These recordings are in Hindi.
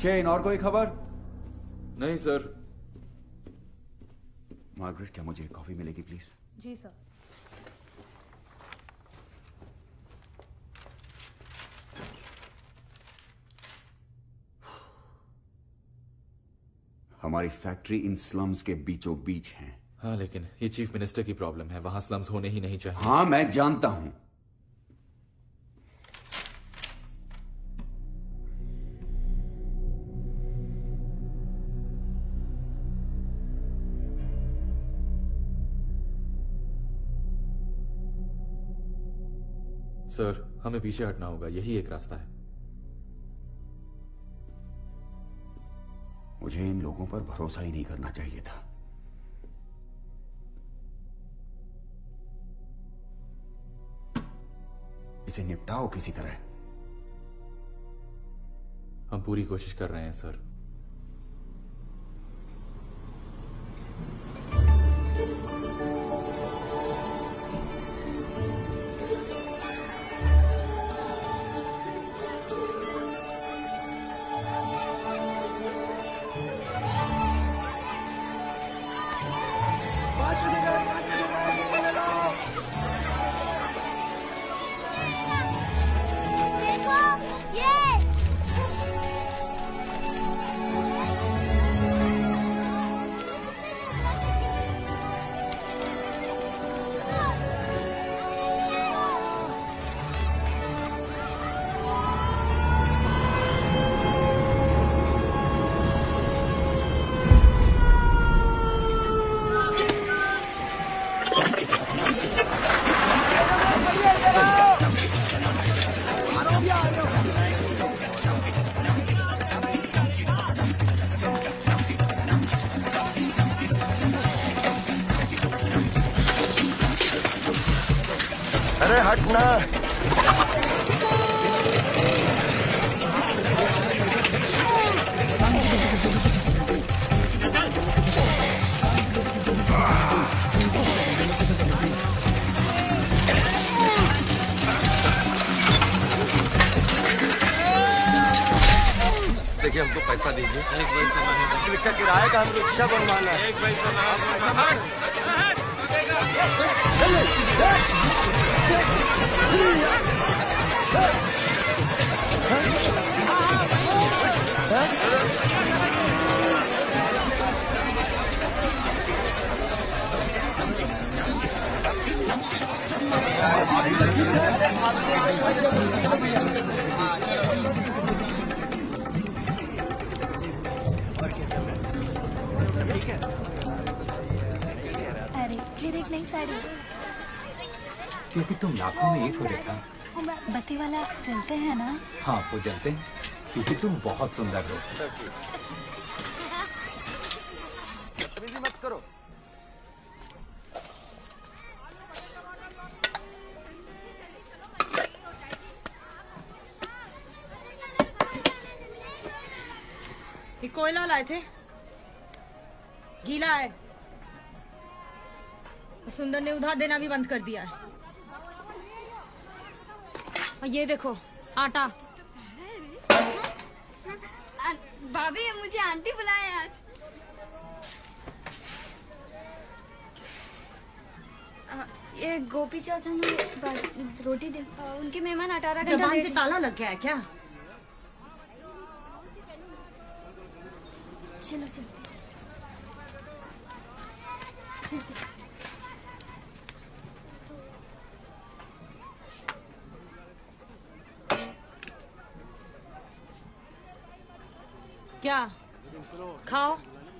शेन, और कोई खबर? नहीं सर। मार्गरेट, क्या मुझे कॉफी मिलेगी प्लीज? जी सर। हमारी फैक्ट्री इन स्लम्स के बीचों बीच है। हाँ, लेकिन ये चीफ मिनिस्टर की प्रॉब्लम है, वहां स्लम्स होने ही नहीं चाहिए। हाँ, मैं जानता हूं। सर, हमें पीछे हटना होगा, यही एक रास्ता है। मुझे इन लोगों पर भरोसा ही नहीं करना चाहिए था। इसे निपटाओ किसी तरह। हम पूरी कोशिश कर रहे हैं सर। अरे हटना। देखिए, हमको पैसा दीजिए। एक पैसा रिक्शा किराए का, हम रिक्शा बनवाना है। एक पैसा अरे फिर एक नई साड़ी। क्योंकि तुम लाखों में एक हो रेखा। बस्ती वाला चलते हैं ना? हाँ, वो चलते हैं क्योंकि तुम बहुत सुंदर हो। मत करो। ये कोयला लाए थे, गीला है। सुंदर ने उधार देना भी बंद कर दिया है। और ये देखो आटा। भाभी, मुझे आंटी बुलाए आज। ये गोपी चाचा ने रोटी दे। उनके मेहमान 18 घंटा जबान पे ताला लग गया है क्या? चलो चलो। क्या खाओ।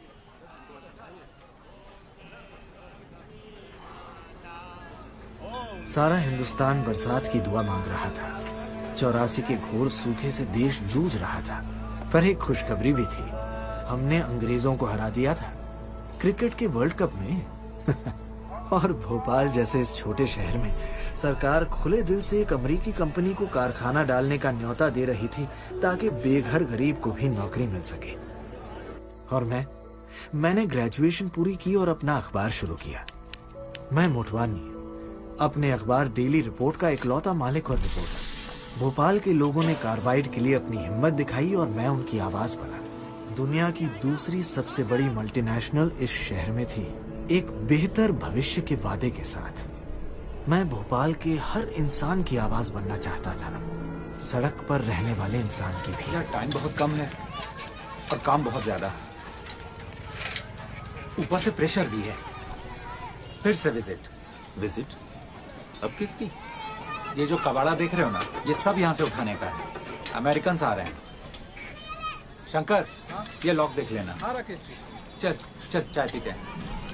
सारा हिंदुस्तान बरसात की दुआ मांग रहा था। 84 के घोर सूखे से देश जूझ रहा था। पर एक खुशखबरी भी थी, हमने अंग्रेजों को हरा दिया था क्रिकेट के वर्ल्ड कप में। और भोपाल जैसे इस छोटे शहर में सरकार खुले दिल से एक अमेरिकी कंपनी को कारखाना डालने का न्योता दे रही थी ताकि बेघर गरीब को भी नौकरी मिल सके। और मैंने ग्रेजुएशन पूरी की और अपना अखबार शुरू किया। मैं मोटवानी, अपने अखबार डेली रिपोर्ट का इकलौता मालिक और रिपोर्टर। भोपाल के लोगों ने कार्बाइड के लिए अपनी हिम्मत दिखाई और मैं उनकी आवाज बना। दुनिया की दूसरी सबसे बड़ी मल्टीनेशनल इस शहर में थी, एक बेहतर भविष्य के वादे के साथ। मैं भोपाल के हर इंसान की आवाज बनना चाहता था, सड़क पर रहने वाले इंसान की भी। यार टाइम बहुत कम है और काम बहुत ज्यादा, ऊपर से प्रेशर भी है। फिर से विजिट? अब किसकी? ये जो कबाड़ा देख रहे हो ना, ये सब यहाँ से उठाने का है। अमेरिकन आ रहे हैं। शंकर, ये लॉक देख लेना। चल चल चाय पीते हैं।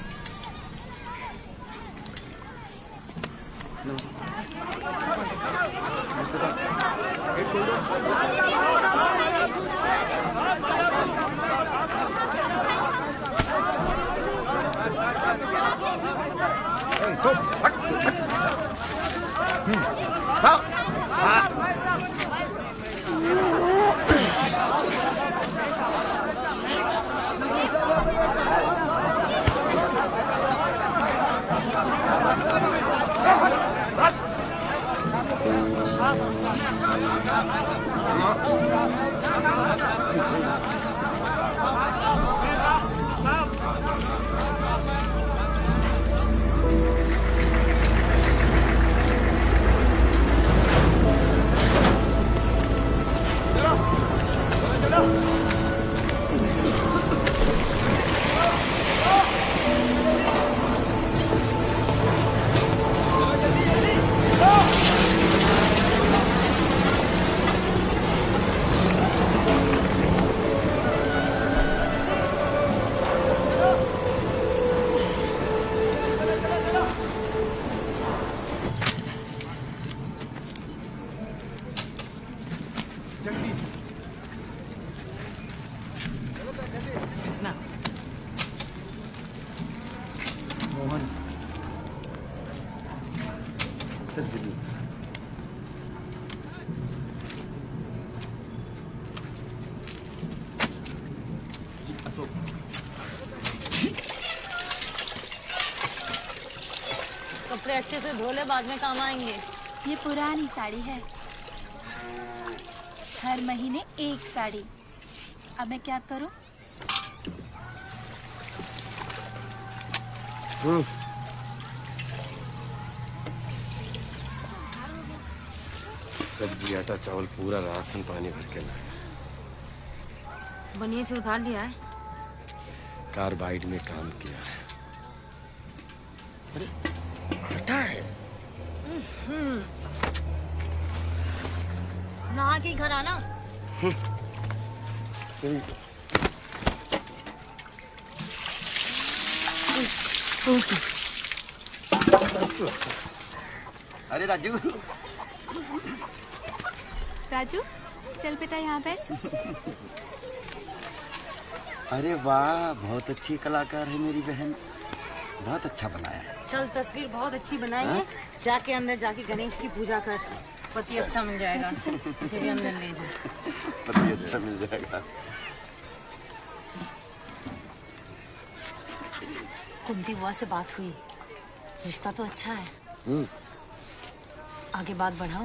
कपड़े अच्छे से धो ले, बाद में काम आएंगे। ये पुरानी साड़ी है, हर महीने एक साड़ी। अब मैं क्या करूं? सब्जी, आटा, चावल पूरा राशन पानी भर के लाया। बनिए से उधार लिया है? कार्बाइड में काम किया है। अरे आटा है। नहा के घर आना। अरे राजू, राजू चल बेटा यहाँ बैठ। अरे वाह, बहुत अच्छी कलाकार है मेरी बहन, बहुत अच्छा बनाया है। चल तस्वीर बहुत अच्छी बनाई है, जाके अंदर जाके गणेश की पूजा कर, पति अच्छा मिल जाएगा। इसे भी अंदर ले जा। पति अच्छा मिल जाएगा। कुंती बुआ से बात हुई, रिश्ता तो अच्छा है। आगे बात बढ़ाऊं?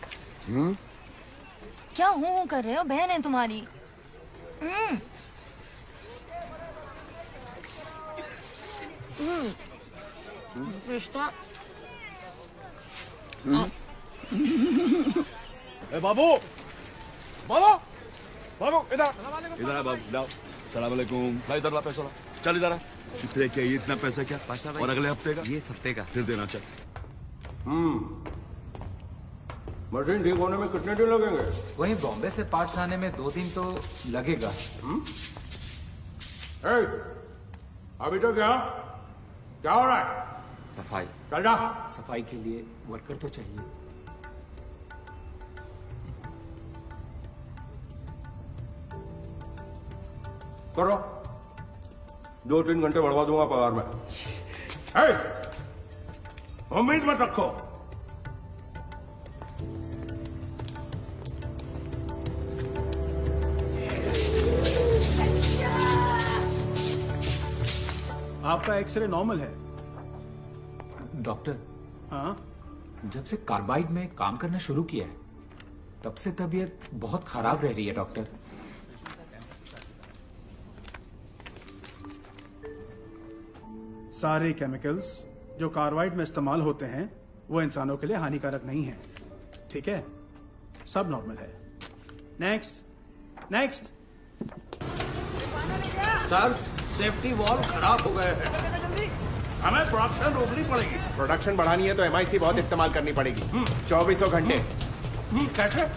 क्या हूँ कर रहे हो, बहन है तुम्हारी। रिश्ता। ए बाबू, बाबू, बाबू इधर इधर आ बाबू, लाओ। सलाम अलैकुम। ला इधर, ला पैसा ला। चल इधर आ। कितने क्या, ये इतना पैसा क्या? और अगले हफ्ते का? ये हफ्ते का। फिर देना। चल। मशीन ठीक होने में कितने दिन लगेंगे? वहीं बॉम्बे से पार्ट्स आने में 2 दिन तो लगेगा। अभी तो क्या हो रहा है? सफाई। चल जा। सफाई के लिए वर्कर तो चाहिए। करो, 2-3 घंटे बढ़वा दूंगा पगार में। उम्मीद मत रखो। आपका एक्सरे नॉर्मल है। डॉक्टर, हाँ? जब से कार्बाइड में काम करना शुरू किया है, तब से तबीयत बहुत खराब रह रही है डॉक्टर। सारे केमिकल्स जो कार्बाइड में इस्तेमाल होते हैं वो इंसानों के लिए हानिकारक नहीं है, ठीक है? सब नॉर्मल है। Next next. Sir, safety wall खराब हो गए हैं, हमें प्रोडक्शन रोकनी पड़ेगी। प्रोडक्शन बढ़ानी है तो MIC बहुत इस्तेमाल करनी पड़ेगी, 2400 घंटे। कैसे?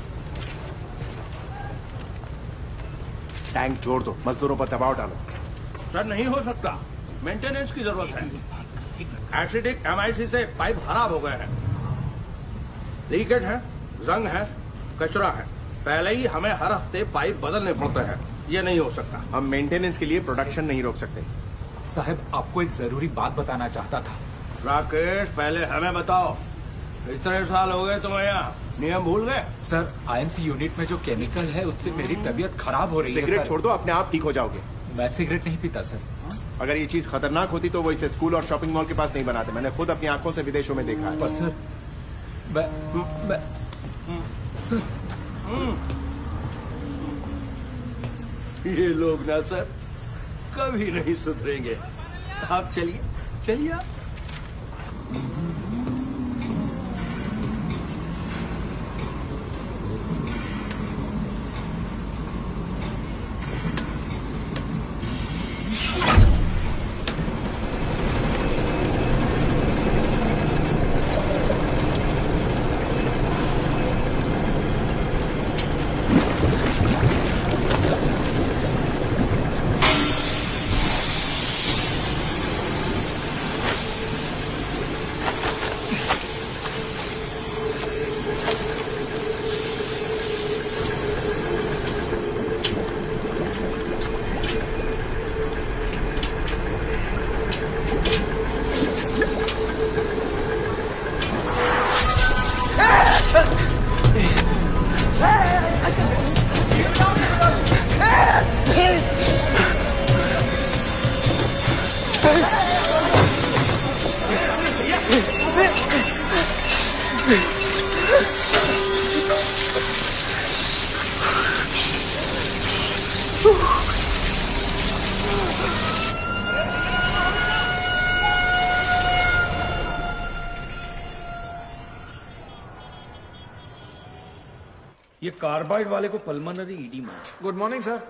टैंक जोड़ दो, मजदूरों पर दबाव डालो। सर नहीं हो सकता, मेंटेनेंस की जरूरत है। एसिडिक MIC से पाइप खराब हो गए हैं, लीकेज है, जंग है, कचरा है। पहले ही हमें हर हफ्ते पाइप बदलने पड़ते हैं, ये नहीं हो सकता। हम मेंटेनेंस के लिए प्रोडक्शन नहीं रोक सकते। साहब, आपको एक जरूरी बात बताना चाहता था। राकेश, पहले हमें बताओ, इतने साल हो गए तुम्हें यहाँ, नियम भूल गए? सर, IMC यूनिट में जो केमिकल है उससे मेरी तबीयत खराब हो रही है। सिगरेट छोड़ दो, अपने आप ठीक हो जाओगे। मैं सिगरेट नहीं पीता सर। अगर ये चीज खतरनाक होती तो वो इसे स्कूल और शॉपिंग मॉल के पास नहीं बनाते। मैंने खुद अपनी आंखों से विदेशों में देखा है। पर सर, सर, ये लोग ना सर कभी नहीं सुधरेंगे। आप चलिए चलिए। ये कार्बाइड वाले को pulmonary edema. Good morning sir.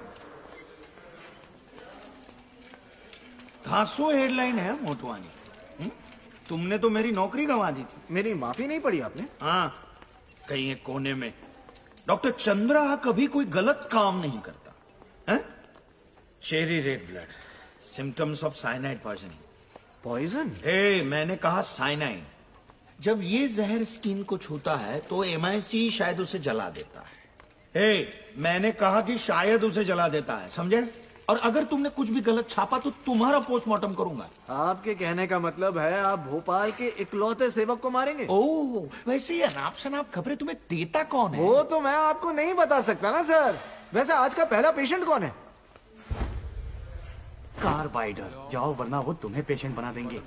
धांसो हेडलाइन है मोटवानी। तुमने तो मेरी नौकरी गंवा दी थी। मेरी माफी नहीं पड़ी आपने? हाँ, कहीं एक कोने में। डॉक्टर चंद्रा कभी कोई गलत काम नहीं करता है? Cherry red blood, symptoms of cyanide poisoning. Poison? मैंने कहा साइनाइड। जब ये जहर स्किन को छूता है तो MIC शायद उसे जला देता है। मैंने कहा कि शायद उसे जला देता है, समझे? और अगर तुमने कुछ भी गलत छापा तो तुम्हारा पोस्टमार्टम करूंगा। आपके कहने का मतलब है आप भोपाल के इकलौते सेवक को मारेंगे? ओह, वैसे ये अनाप शनाप खबरें तुम्हें देता कौन है? वो तो मैं आपको नहीं बता सकता ना सर। वैसे आज का पहला पेशेंट कौन है? कार्बाइडर। जाओ वरना वो तुम्हें पेशेंट बना देंगे।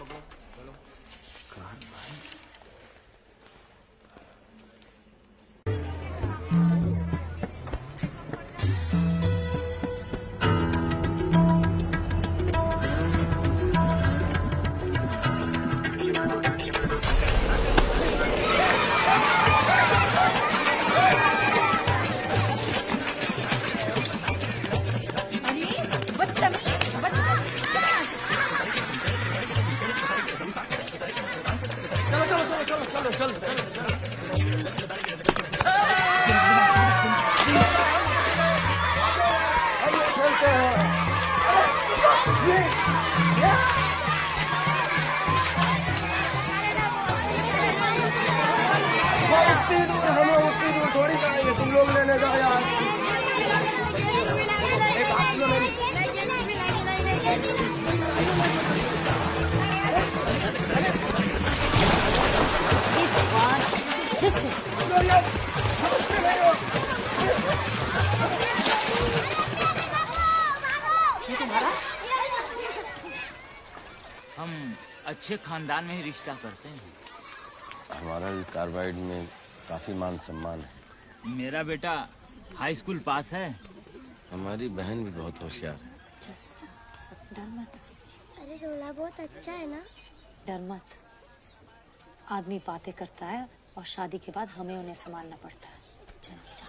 अच्छे खानदान में ही रिश्ता करते हैं। हमारा भी कार्बाइड में काफी मान सम्मान है। मेरा बेटा हाई स्कूल पास है। हमारी बहन भी बहुत होशियार है। डर मत। अरे रोला बहुत अच्छा है ना। डर मत। आदमी बातें करता है और शादी के बाद हमें उन्हें संभालना पड़ता है। चल जा।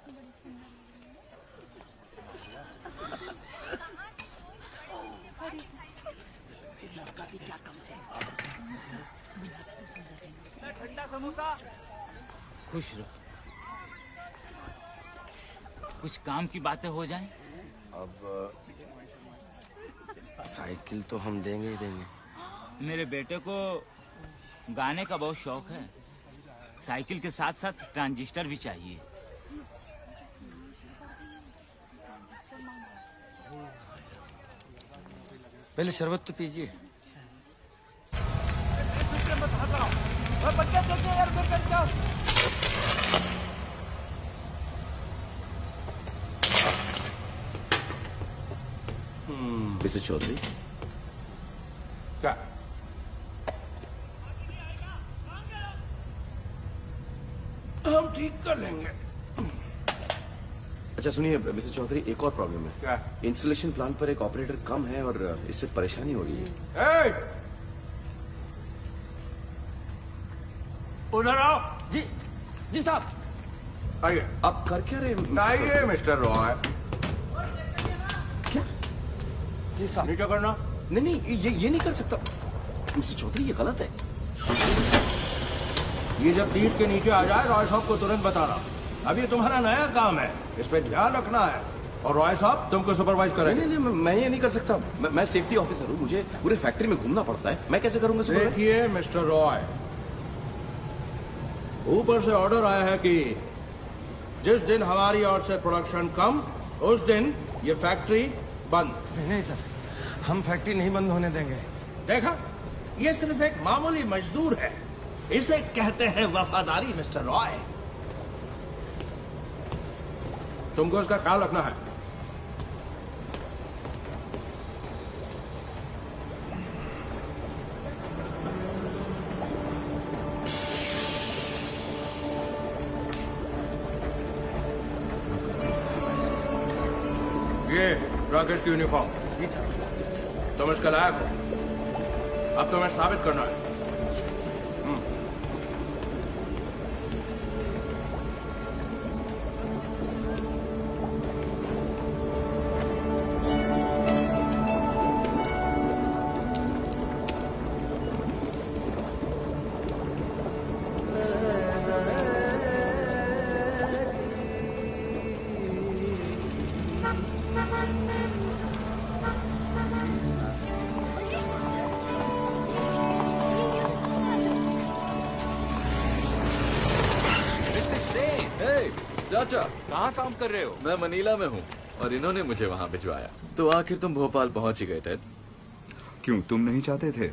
ठंडा समोसा। खुश रहो। कुछ काम की बातें हो जाएं। अब साइकिल तो हम देंगे ही देंगे। मेरे बेटे को गाने का बहुत शौक है। साइकिल के साथ साथ ट्रांजिस्टर भी चाहिए। पहले शरबत तो पीजिए। मिस्टर चौधरी, क्या? हम ठीक कर लेंगे। अच्छा सुनिए मिस्टर चौधरी, एक और प्रॉब्लम है। क्या? इंस्टॉलेशन प्लान पर एक ऑपरेटर कम है और इससे परेशानी हो रही है। उधर आओ। जी जी साहब। आइए। आप कर क्या रहे? आइए मिस्टर रॉय। क्या? जी साहब। नीचे करना। नहीं ये नहीं कर सकता मिस्टर चौधरी, ये गलत है। ये जब 30 के नीचे आ जाए रॉय साहब को तुरंत बताना। अब ये तुम्हारा नया काम है, इस पे ध्यान रखना है। और रॉय साहब तुमको सुपरवाइज करेंगे। नहीं मैं ये नहीं कर सकता। मैं सेफ्टी ऑफिसर हूँ, मुझे पूरे फैक्ट्री में घूमना पड़ता है। मैं कैसे करूंगा सुपरवाइज? देखिए मिस्टर रॉय, ऊपर से ऑर्डर आया है कि जिस दिन हमारी ओर से प्रोडक्शन कम, उस दिन ये फैक्ट्री बंद। नहीं सर, हम फैक्ट्री नहीं बंद होने देंगे। देखा, ये सिर्फ एक मामूली मजदूर है, इसे कहते हैं वफादारी मिस्टर रॉय। तुमको इसका ख्याल रखना है। ये राकेश की यूनिफॉर्म। तुम इसका लायक हो, अब तुम्हें साबित करना है। चाचा, कहाँ काम कर रहे हो? मैं मनीला में हूँ और इन्होंने मुझे वहाँ भिजवाया। तो आखिर तुम भोपाल पहुँच ही गए टेड। क्यों, तुम नहीं चाहते थे?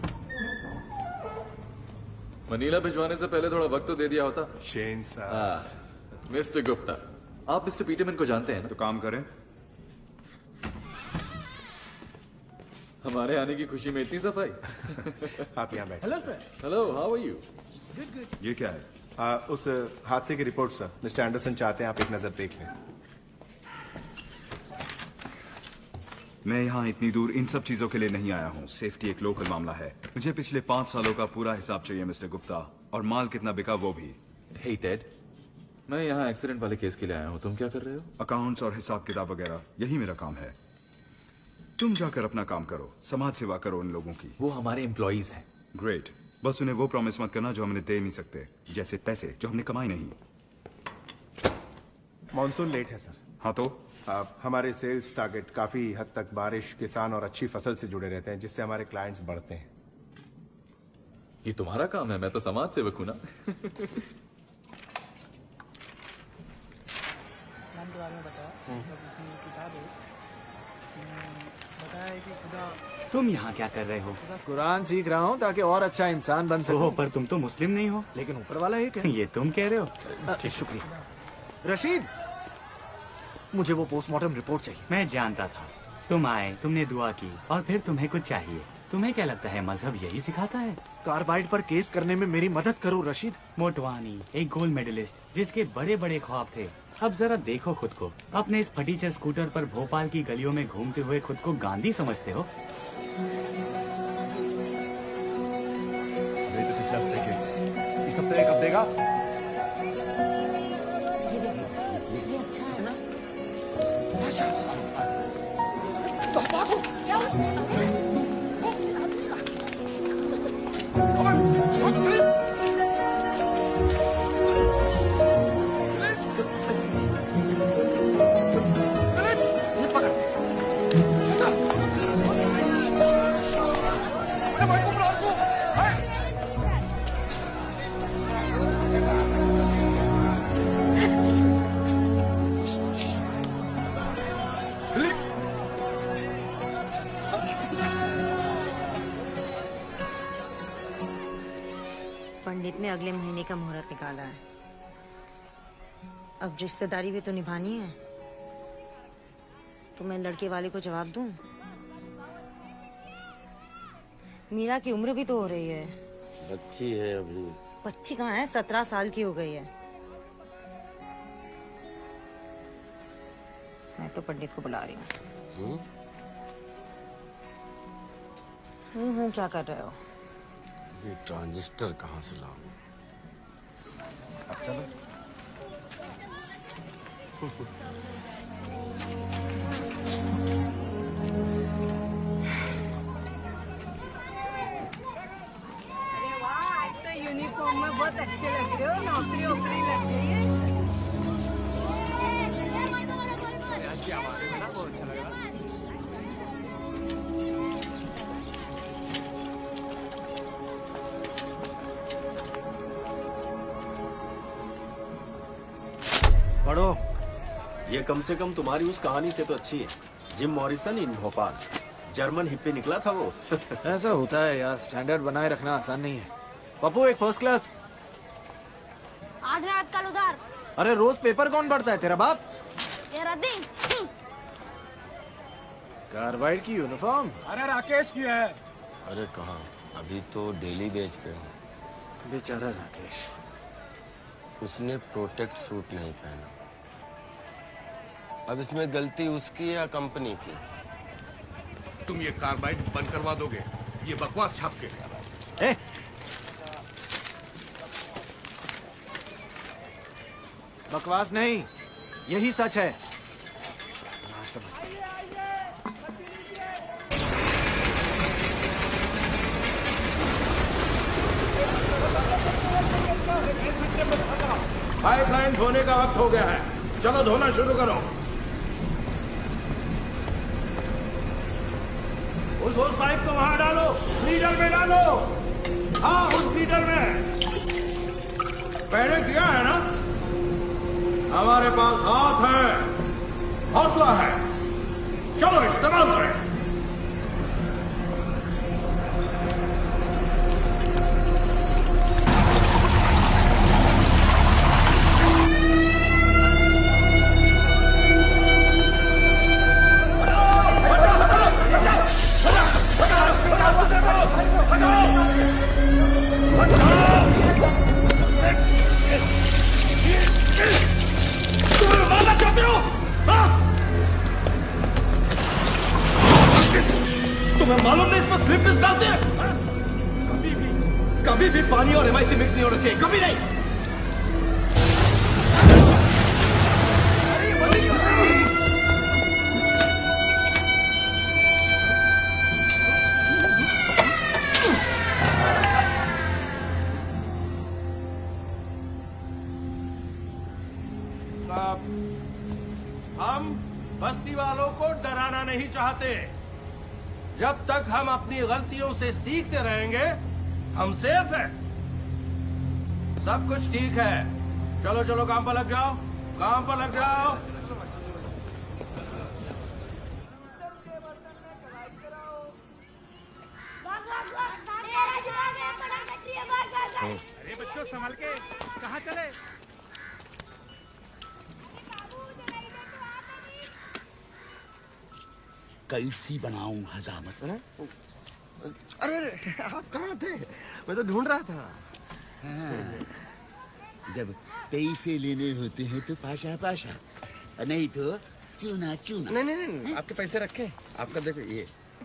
मनीला भिजवाने से पहले थोड़ा वक्त तो दे दिया होता। शेन साहब। मिस्टर गुप्ता, आप मिस्टर पीटरमैन को जानते हैं ना? तो काम करें। हमारे आने की खुशी में इतनी सफाई। आप यहाँ बैठे। Hello sir. Hello, how are you? Good. ये क्या है? उस हादसे की रिपोर्ट सर, मिस्टर एंडरसन चाहते हैं आप एक नजर देख लें। मैं यहाँ इतनी दूर इन सब चीजों के लिए नहीं आया हूँ। सेफ्टी एक लोकल मामला है। मुझे पिछले 5 सालों का पूरा हिसाब चाहिए मिस्टर गुप्ता, और माल कितना बिका वो भी। हे टेड, मैं यहाँ एक्सीडेंट वाले केस के लिए आया हूँ। तुम क्या कर रहे हो? अकाउंट्स और हिसाब किताब वगैरह, यही मेरा काम है। तुम जाकर अपना काम करो, समाज सेवा करो उन लोगों की। वो हमारे एम्प्लॉइज हैं। ग्रेट। बस उन्हें वो प्रॉमिस मत करना जो हमने दे नहीं सकते, जैसे पैसे जो हमने कमाए नहीं। मॉनसून लेट है सर। हाँ तो हमारे सेल्स टारगेट काफी हद तक बारिश, किसान और अच्छी फसल से जुड़े रहते हैं, जिससे हमारे क्लाइंट्स बढ़ते हैं। ये तुम्हारा काम है, मैं तो समाज सेवक हूं ना। तुम यहाँ क्या कर रहे हो? कुरान सीख रहा हूँ ताकि और अच्छा इंसान बन सकूं। ओह, पर तुम तो मुस्लिम नहीं हो। लेकिन ऊपर वाला एक है। ये तुम कह रहे हो? शुक्रिया। रशीद, मुझे वो पोस्टमार्टम रिपोर्ट चाहिए। मैं जानता था तुम आए, तुमने दुआ की और फिर तुम्हें कुछ चाहिए। तुम्हें क्या लगता है मजहब यही सिखाता है? कार्बाइड पर केस करने में मेरी मदद करो रशीद। मोटवानी एक गोल्ड मेडलिस्ट जिसके बड़े बड़े ख्वाब थे, अब जरा देखो खुद को। अपने इस फटीचर स्कूटर पर भोपाल की गलियों में घूमते हुए खुद को गांधी समझते हो? तो पिछले हफ्ते के, इस हफ्ते कब देगा? ये अच्छा है ना? पंडित ने अगले महीने का मुहूर्त निकाला है। अब रिश्तेदारी भी तो निभानी है, तो मैं लड़के वाले को जवाब दूं? मीरा की उम्र भी तो हो रही है। बच्ची है अभी। बच्ची कहाँ है, 17 साल की हो गई है। मैं तो पंडित को बुला रही हूँ। क्या कर रहे हो? ये ट्रांजिस्टर कहाँ से लाऊं? अब चलो। अरे वाह, आज तो यूनिफॉर्म में बहुत अच्छे लग रहे हो। नौकरी वोकरी लग गई है। बहुत अच्छा लग रहा। पढ़ो। ये कम से कम तुम्हारी उस कहानी से तो अच्छी है। Jim Morrison in Bhopal, German hippie निकला था वो। ऐसा होता है यार, स्टैंडर्ड बनाए रखना आसान नहीं है। पप्पू एक फर्स्ट क्लास। आज रात कल उधार। अरे रोज पेपर कौन पढ़ता है, तेरा बाप? ये रद्दी। कार्बाइड की यूनिफॉर्म। अरे राकेश की है। अरे कहाँ, अभी तो डेली बेस पे हूँ। बेचारा राकेश, उसने प्रोटेक्ट सूट नहीं पहना। अब इसमें गलती उसकी या कंपनी की? तुम ये कार्बाइड बंद करवा दोगे? ये बकवास छाप के। ए? बकवास नहीं, यही सच है। ना समझ गए। पाइपलाइन धोने का वक्त हो गया है, चलो धोना शुरू करो। उस पाइप को वहां डालो, लीडर में डालो। हाँ, उस लीडर में। पहले किया है ना? हमारे पास हाथ है, हौसला है, चलो इस्तेमाल करें। तुम्हें मालूम नहीं इसमें स्लिप डिस्क डालते हैं? कभी भी पानी और एमआईसी मिक्स नहीं होना चाहिए, कभी नहीं। हम बस्ती वालों को डराना नहीं चाहते। जब तक हम अपनी गलतियों से सीखते रहेंगे, हम सेफ हैं। सब कुछ ठीक है। चलो चलो काम पर लग जाओ, काम पर लग जाओ। अरे बच्चों संभल के, कहाँ चले? कैसी बनाऊं हजामत? अरे आप कहाँ थे? मैं तो ढूंढ रहा था। हाँ, जब पैसे लेने होते हैं तो पाशा पाशा, नहीं तो चूना चूना। नहीं नहीं नहीं, आपके पैसे रखे, आपका देखो ये।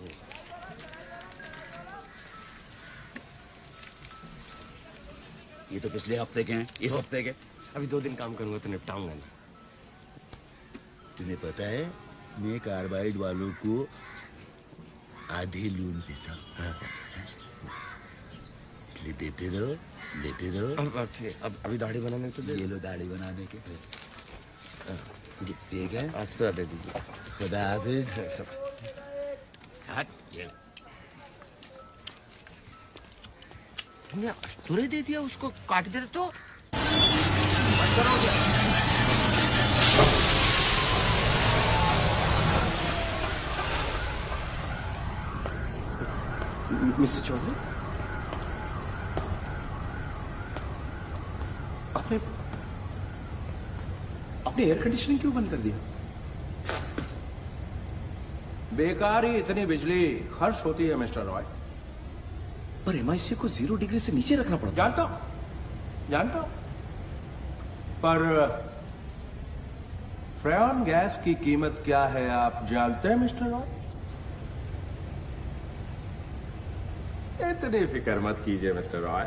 ये तो पिछले हफ्ते के हैं, इस हफ्ते के। अभी 2 दिन काम करूंगा तो निपटाऊंगा नहीं। तुम्हें पता है मैं कार्बाइड वालों को आधे लोन देता हूँ, इसलिए देते रहो लेते रहो। अब अभी दाढ़ी बनाने तो ये लो दाढ़ी बनाने के। ठीक है, अस्त्र दे दीजिए। खुदा हाफिज। तुमने अस्तूरे दे दिया, उसको काट देते तो। मिस्टर चौधरी, आपने एयर कंडीशनिंग क्यों बंद कर दिया? बेकार ही इतनी बिजली खर्च होती है मिस्टर रॉय। पर एमआईसी को 0 डिग्री से नीचे रखना पड़ता। जानता हूं, पर फ्रेऑन गैस की कीमत क्या है आप जानते हैं मिस्टर रॉय? इतनी फिक्र मत कीजिए मिस्टर रॉय।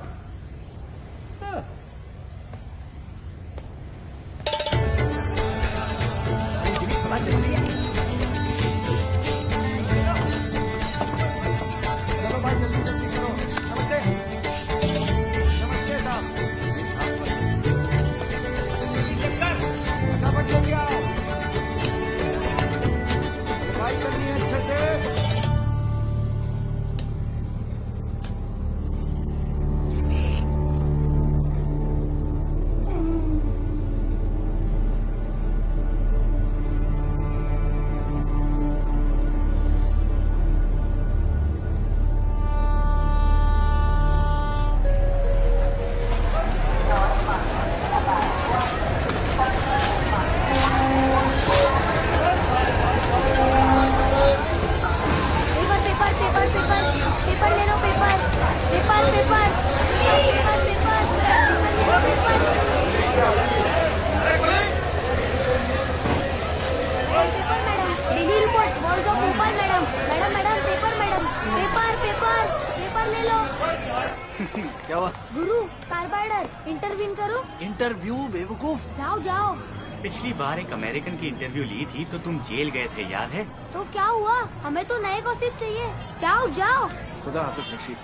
क्या हुआ? गुरु, कार्बाइडर, इंटरव्यू करो। इंटरव्यू? बेवकूफ। जाओ जाओ। पिछली बार एक अमेरिकन की इंटरव्यू ली थी तो तुम जेल गए थे, याद है? तो क्या हुआ? हमें तो नए गॉसिप चाहिए। जाओ जाओ। खुदा हाफिज Rashid.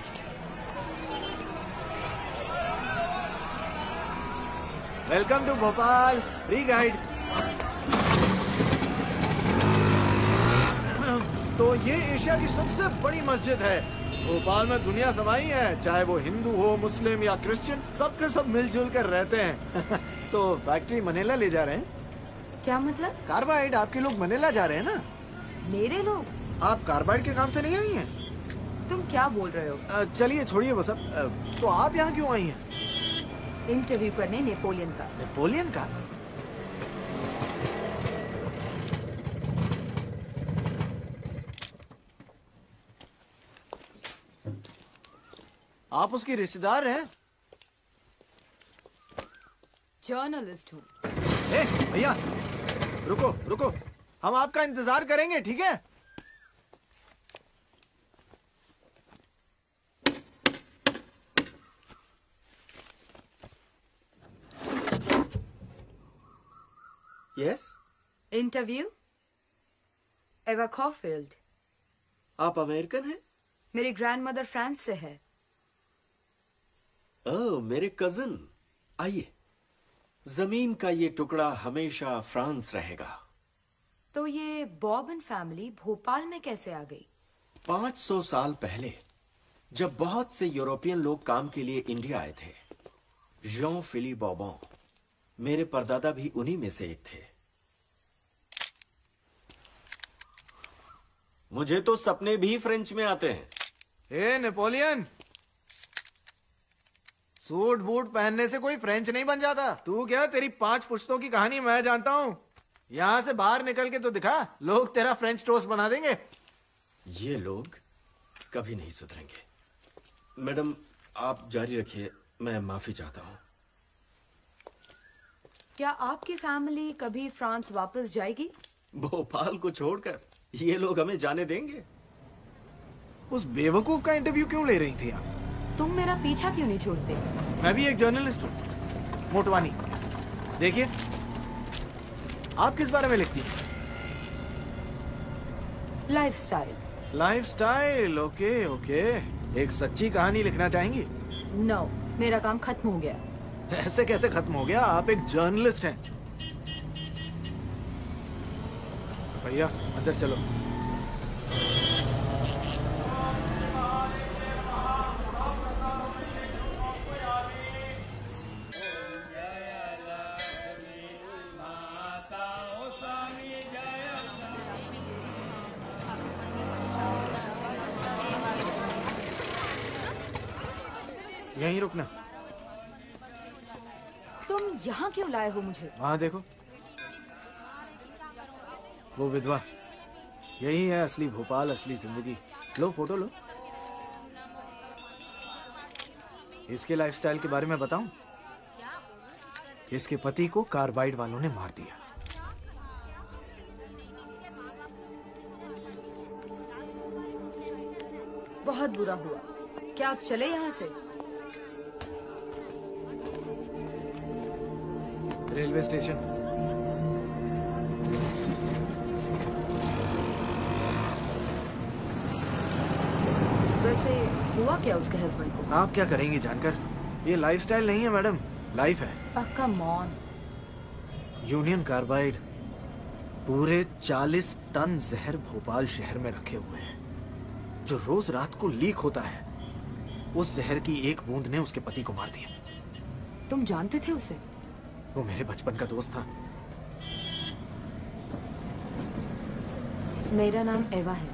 Welcome to Bhopal. Free guide. तो ये एशिया की सबसे बड़ी मस्जिद है। भोपाल में दुनिया समाई है, चाहे वो हिंदू हो, मुस्लिम या क्रिश्चियन, सबके सब मिलजुल कर रहते हैं। तो फैक्ट्री मनीला ले जा रहे हैं। क्या मतलब? कार्बाइड, आपके लोग मनीला जा रहे हैं ना? मेरे लोग? आप कार्बाइड के काम से नहीं आई हैं? तुम क्या बोल रहे हो? चलिए छोड़िए वो सब। तो आप यहाँ क्यों आई हैं? इंटरव्यू करने नेपोलियन का। नेपोलियन का? आप उसकी रिश्तेदार हैं? जर्नलिस्ट हूँ। भैया रुको रुको, हम आपका इंतजार करेंगे, ठीक है? यस। इंटरव्यू? Eva Caulfield. आप अमेरिकन हैं? मेरी ग्रैंडमदर फ्रांस से है। ओह, मेरे कजिन। आइए, जमीन का ये टुकड़ा हमेशा फ्रांस रहेगा। तो ये बॉबन फैमिली भोपाल में कैसे आ गई? 500 साल पहले जब बहुत से यूरोपियन लोग काम के लिए इंडिया आए थे, जॉन फिली बॉबन, मेरे परदादा भी उन्हीं में से एक थे। मुझे तो सपने भी फ्रेंच में आते हैं। ए नेपोलियन, सूट बूट पहनने से कोई फ्रेंच नहीं बन जाता। तू क्या, तेरी 5 पुश्तों की कहानी मैं जानता हूँ। यहाँ से बाहर निकल के तो दिखा, लोग तेरा फ्रेंच टोस्ट बना देंगे। ये लोग कभी नहीं सुधरेंगे। मैडम आप जारी रखिए, मैं माफी चाहता हूँ। क्या आपकी फैमिली कभी फ्रांस वापस जाएगी? भोपाल को छोड़कर ये लोग हमें जाने देंगे? उस बेवकूफ का इंटरव्यू क्यों ले रही थी आप? तुम मेरा पीछा क्यों नहीं छोड़ते? मैं भी एक जर्नलिस्ट हूँ, मोटवानी। देखिए, आप किस बारे में लिखती हैं? लाइफस्टाइल। Lifestyle, okay okay. एक सच्ची कहानी लिखना चाहेंगी? नो, मेरा काम खत्म हो गया। ऐसे कैसे खत्म हो गया? आप एक जर्नलिस्ट हैं। भैया अंदर चलो। यहीं रुकना। तुम यहाँ क्यों लाए हो मुझे? वहां देखो, वो विधवा। यही है असली भोपाल, असली जिंदगी। लो फोटो लो। इसके लाइफस्टाइल के बारे में बताऊं? इसके पति को कार्बाइड वालों ने मार दिया। बहुत बुरा हुआ। क्या आप चले यहाँ से? Railway station. वैसे हुआ क्या उसके हस्बैंड को? आप क्या करेंगी जानकर? ये लाइफस्टाइल नहीं है मैडम, लाइफ है। पक्का मॉन। यूनियन कार्बाइड पूरे 40 टन जहर भोपाल शहर में रखे हुए हैं, जो रोज रात को लीक होता है। उस जहर की एक बूंद ने उसके पति को मार दिया। तुम जानते थे उसे? वो मेरे बचपन का दोस्त था। मेरा नाम एवा है।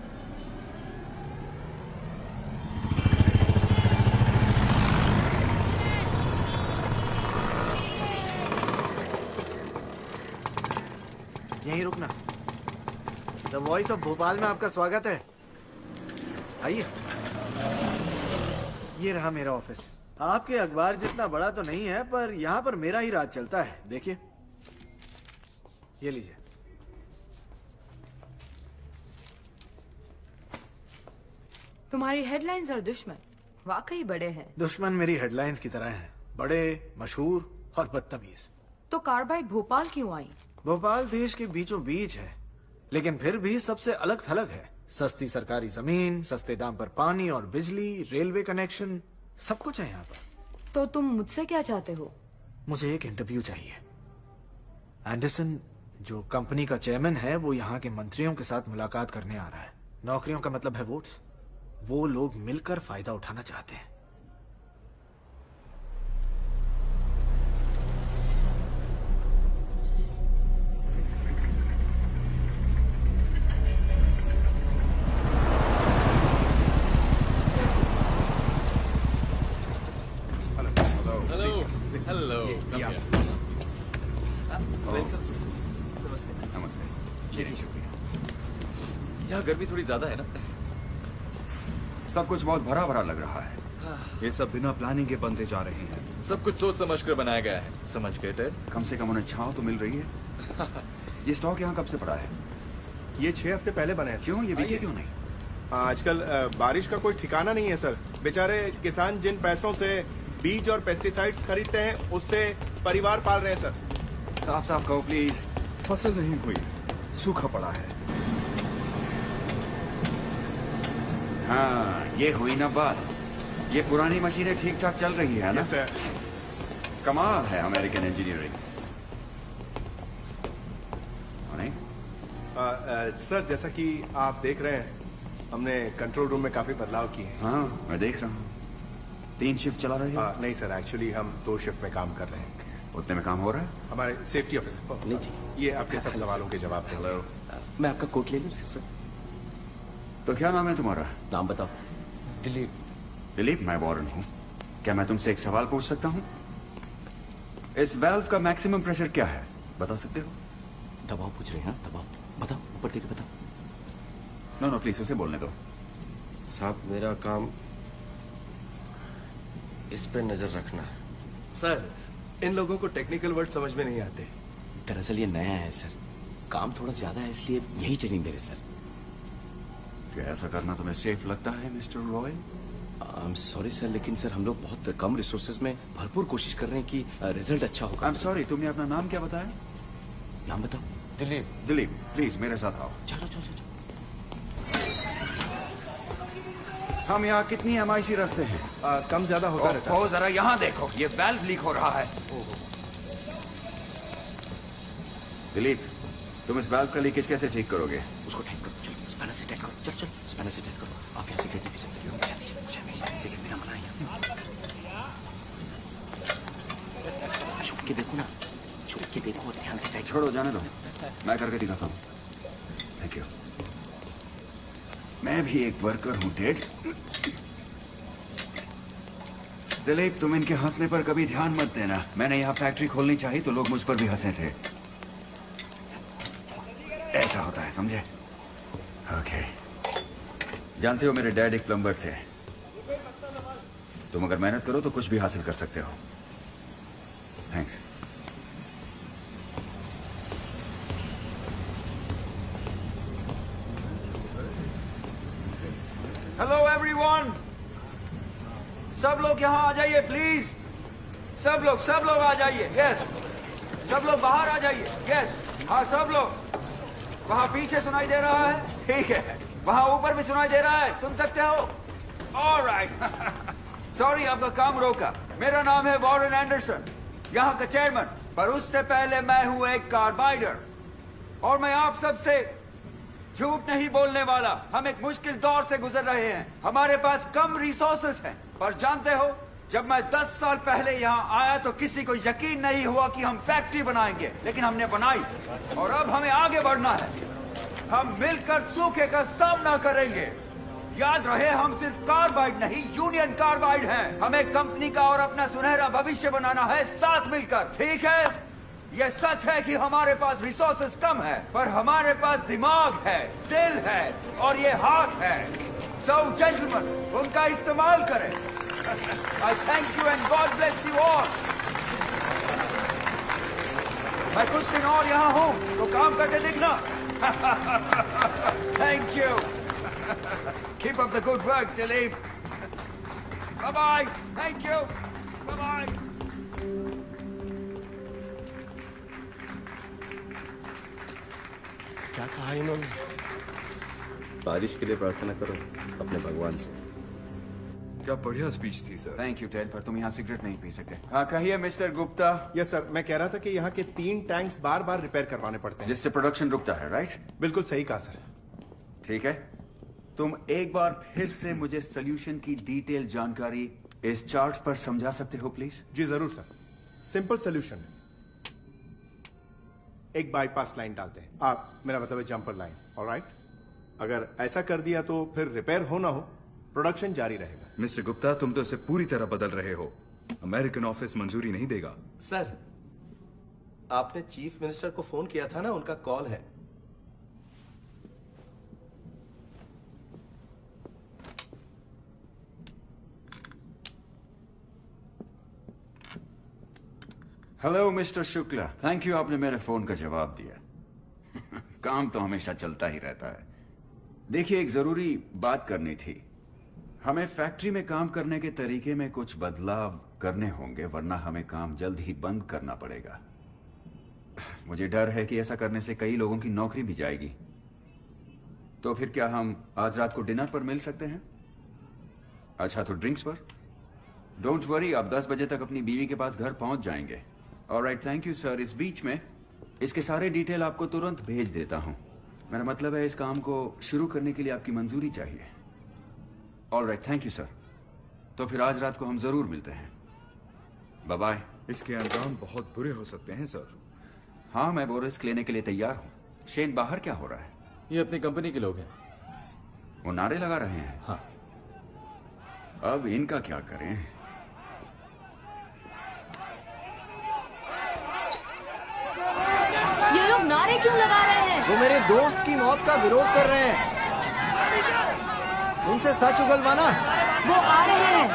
यहीं रुकना। द वॉइस ऑफ भोपाल में आपका स्वागत है। आइए। ये रहा मेरा ऑफिस। आपके अखबार जितना बड़ा तो नहीं है, पर यहाँ पर मेरा ही राज चलता है। देखिए, ये लीजिए। तुम्हारी हेडलाइंस और दुश्मन वाकई बड़े हैं। दुश्मन मेरी हेडलाइंस की तरह हैं, बड़े, मशहूर और बदतमीज। तो कार्बाइड भोपाल क्यों आई? भोपाल देश के बीचों बीच है, लेकिन फिर भी सबसे अलग थलग है। सस्ती सरकारी जमीन, सस्ते दाम पर पानी और बिजली, रेलवे कनेक्शन, सब कुछ है यहाँ पर। तो तुम मुझसे क्या चाहते हो? मुझे एक इंटरव्यू चाहिए। एंडरसन, जो कंपनी का चेयरमैन है, वो यहाँ के मंत्रियों के साथ मुलाकात करने आ रहा है। नौकरियों का मतलब है वोट्स। वो लोग मिलकर फायदा उठाना चाहते हैं। यहाँ गर्मी थोड़ी ज्यादा है ना? सब कुछ बहुत भरा भरा लग रहा है। ये सब बिना प्लानिंग के बनते जा रहे हैं। सब कुछ सोच समझ कर बनाया गया है। समझ गए टेड? कम से कम उन्हें छांव तो मिल रही है। ये स्टॉक यहाँ कब से पड़ा है? ये 6 हफ्ते पहले बने हैं। क्यों? ये बिके क्यों नहीं? आजकल बारिश का कोई ठिकाना नहीं है सर। बेचारे किसान जिन पैसों से बीज और पेस्टिसाइड्स खरीदते हैं, उससे परिवार पाल रहे हैं सर। साफ साफ कहो प्लीज। फसल नहीं हुई, सूखा पड़ा है। हाँ, ये हुई ना बात। ये पुरानी मशीनें ठीक ठाक चल रही है ना? सर। कमाल है अमेरिकन इंजीनियरिंग। सर, जैसा कि आप देख रहे हैं, हमने कंट्रोल रूम में काफी बदलाव किए हैं। हाँ, मैं देख रहा हूँ। 3 शिफ्ट चला रहे हैं? नहीं सर, एक्चुअली हम 2 शिफ्ट में काम कर रहे हैं। उतने में काम हो रहा है? हमारे सेफ्टी ऑफिसर। नहीं, ठीक। ये आपके सब सवालों के जवाब थे। हेलो। मैं आपका कोट ले लूं सर? तो क्या नाम है तुम्हारा? नाम बताओ। दिलीप। दिलीप, मैं वॉरेन हूँ। क्या मैं तुमसे एक सवाल पूछ सकता हूँ? इस वाल्व का मैक्सिमम प्रेशर क्या है, बता सकते हो? दबाव पूछ रहे हैं? दबाव बताओ, ऊपर देख बताओ। नो प्लीज, उसे बोलने दो। साहब मेरा काम इस पे नजर रखना है। सर, इन लोगों को टेक्निकल वर्ड समझ में नहीं आते। दरअसल ये नया है सर, काम थोड़ा ज्यादा है इसलिए यही ट्रेनिंग दे रहे सर। क्या ऐसा करना तुम्हें सेफ लगता है mister Roy? I am sorry sir, लेकिन सर हम लोग बहुत कम रिसोर्सेज में भरपूर कोशिश कर रहे हैं कि रिजल्ट अच्छा होगा। आई एम सॉरी, तुमने अपना नाम क्या बताया? नाम बताओ। दिलीप। दिलीप, प्लीज मेरे साथ आओ। चलो चलो चलो। हम यहाँ कितनी MIC रखते हैं? कम ज्यादा होता रहता है। जरा यहाँ देखो, ये वाल्व लीक हो रहा है। दिलीप, तुम इस वाल्व का लीकेज कैसे ठीक करोगे? उसको टाइट करो, चलो स्पैनर से टाइट करो, चलो चलो स्पैनर से टाइट करो। आप यहाँ सिगरेट नहीं पी सकते हो, सिगरेट पीना मना है। छुप के देखो ना, छुप के देखो, ध्यान से टाइट। छोड़ो, जाने दो, मैं करके दिखाता हूँ। Thank you. मैं भी एक वर्कर हूँ टेड। दिलीप, तुम इनके हंसने पर कभी ध्यान मत देना। मैंने यहाँ फैक्ट्री खोलनी चाहिए तो लोग मुझ पर भी हंसे थे। ऐसा होता है, समझे? ओके। जानते हो मेरे डैड एक प्लम्बर थे। तुम अगर मेहनत करो तो कुछ भी हासिल कर सकते हो। थैंक्स। हेलो एवरीवन, सब लोग यहाँ आ जाइए प्लीज। सब लोग आ जाइए। यस, सब लोग बाहर आ जाइए। यस, हाँ सब लोग। वहाँ पीछे सुनाई दे रहा है? ठीक है। वहाँ ऊपर भी सुनाई दे रहा है? सुन सकते हो? ऑलराइट। सॉरी आपका काम रोका। मेरा नाम है वॉरेन एंडरसन, यहाँ का चेयरमैन। पर उससे पहले मैं हूँ एक कार्बाइडर, और मैं आप सबसे झूठ नहीं बोलने वाला। हम एक मुश्किल दौर से गुजर रहे हैं। हमारे पास कम रिसोर्सेस हैं, पर जानते हो, जब मैं 10 साल पहले यहाँ आया तो किसी को यकीन नहीं हुआ कि हम फैक्ट्री बनाएंगे, लेकिन हमने बनाई। और अब हमें आगे बढ़ना है। हम मिलकर सूखे का सामना करेंगे। याद रहे, हम सिर्फ कार्बाइड नहीं, यूनियन कार्बाइड हैं। हमें कंपनी का और अपना सुनहरा भविष्य बनाना है साथ मिलकर, ठीक है? ये सच है कि हमारे पास रिसोर्सेस कम है, पर हमारे पास दिमाग है, दिल है और ये हाथ है। सो जेंटलमैन, उनका इस्तेमाल करें। I thank you and God bless you all. मैं कुछ दिन और यहाँ हूँ तो काम करके दिखना। Thank you. Keep up the good work, Dilip. Bye bye. Thank you. Bye bye. क्या कहा इन्होंने? बारिश के लिए प्रार्थना करो अपने भगवान से। क्या बढ़िया स्पीच थी सर। थैंक यू टेड, पर तुम यहाँ सिगरेट नहीं पी सकते। हाँ कहिए मिस्टर गुप्ता। यस सर, मैं कह रहा था कि यहाँ के 3 टैंक्स बार बार रिपेयर करवाने पड़ते हैं, जिससे प्रोडक्शन रुकता है, राइट? बिल्कुल सही कहा सर। ठीक है, तुम एक बार फिर से मुझे सोल्यूशन की डिटेल जानकारी इस चार्ट पर समझा सकते हो प्लीज? जी जरूर सर। सिंपल सोल्यूशन, एक बाईपास लाइन डालते हैं। आप, मेरा मतलब है जंपर लाइन, ऑलराइट? अगर ऐसा कर दिया तो फिर रिपेयर हो ना हो, प्रोडक्शन जारी रहेगा। मिस्टर गुप्ता, तुम तो इसे पूरी तरह बदल रहे हो। अमेरिकन ऑफिस मंजूरी नहीं देगा। सर, आपने चीफ मिनिस्टर को फोन किया था ना, उनका कॉल है। Hello mister Shukla, thank you, आपने मेरे फोन का जवाब दिया। काम तो हमेशा चलता ही रहता है। देखिए, एक जरूरी बात करनी थी। हमें फैक्ट्री में काम करने के तरीके में कुछ बदलाव करने होंगे, वरना हमें काम जल्द ही बंद करना पड़ेगा। मुझे डर है कि ऐसा करने से कई लोगों की नौकरी भी जाएगी। तो फिर क्या हम आज रात को डिनर पर मिल सकते हैं? अच्छा, तो ड्रिंक्स पर? डोंट वरी, आप 10 बजे तक अपनी बीवी के पास घर पहुंच जाएंगे। Alright, thank you sir. इस बीच में इसके सारे डिटेल आपको तुरंत भेज देता हूं। मेरा मतलब है, इस काम को शुरू करने के लिए आपकी मंजूरी चाहिए। Alright, thank you sir. तो फिर आज रात को हम जरूर मिलते हैं। Bye bye. इसके अंजाम बहुत बुरे हो सकते हैं सर। हाँ, मैं वो रिस्क लेने के लिए तैयार हूँ। शेन, बाहर क्या हो रहा है? ये अपनी कंपनी के लोग हैं। वो नारे लगा रहे हैं? हाँ। अब इनका क्या करें? ये लोग नारे क्यों लगा रहे हैं? वो मेरे दोस्त की मौत का विरोध कर रहे हैं। उनसे सच उगलवाना। वो आ रहे हैं।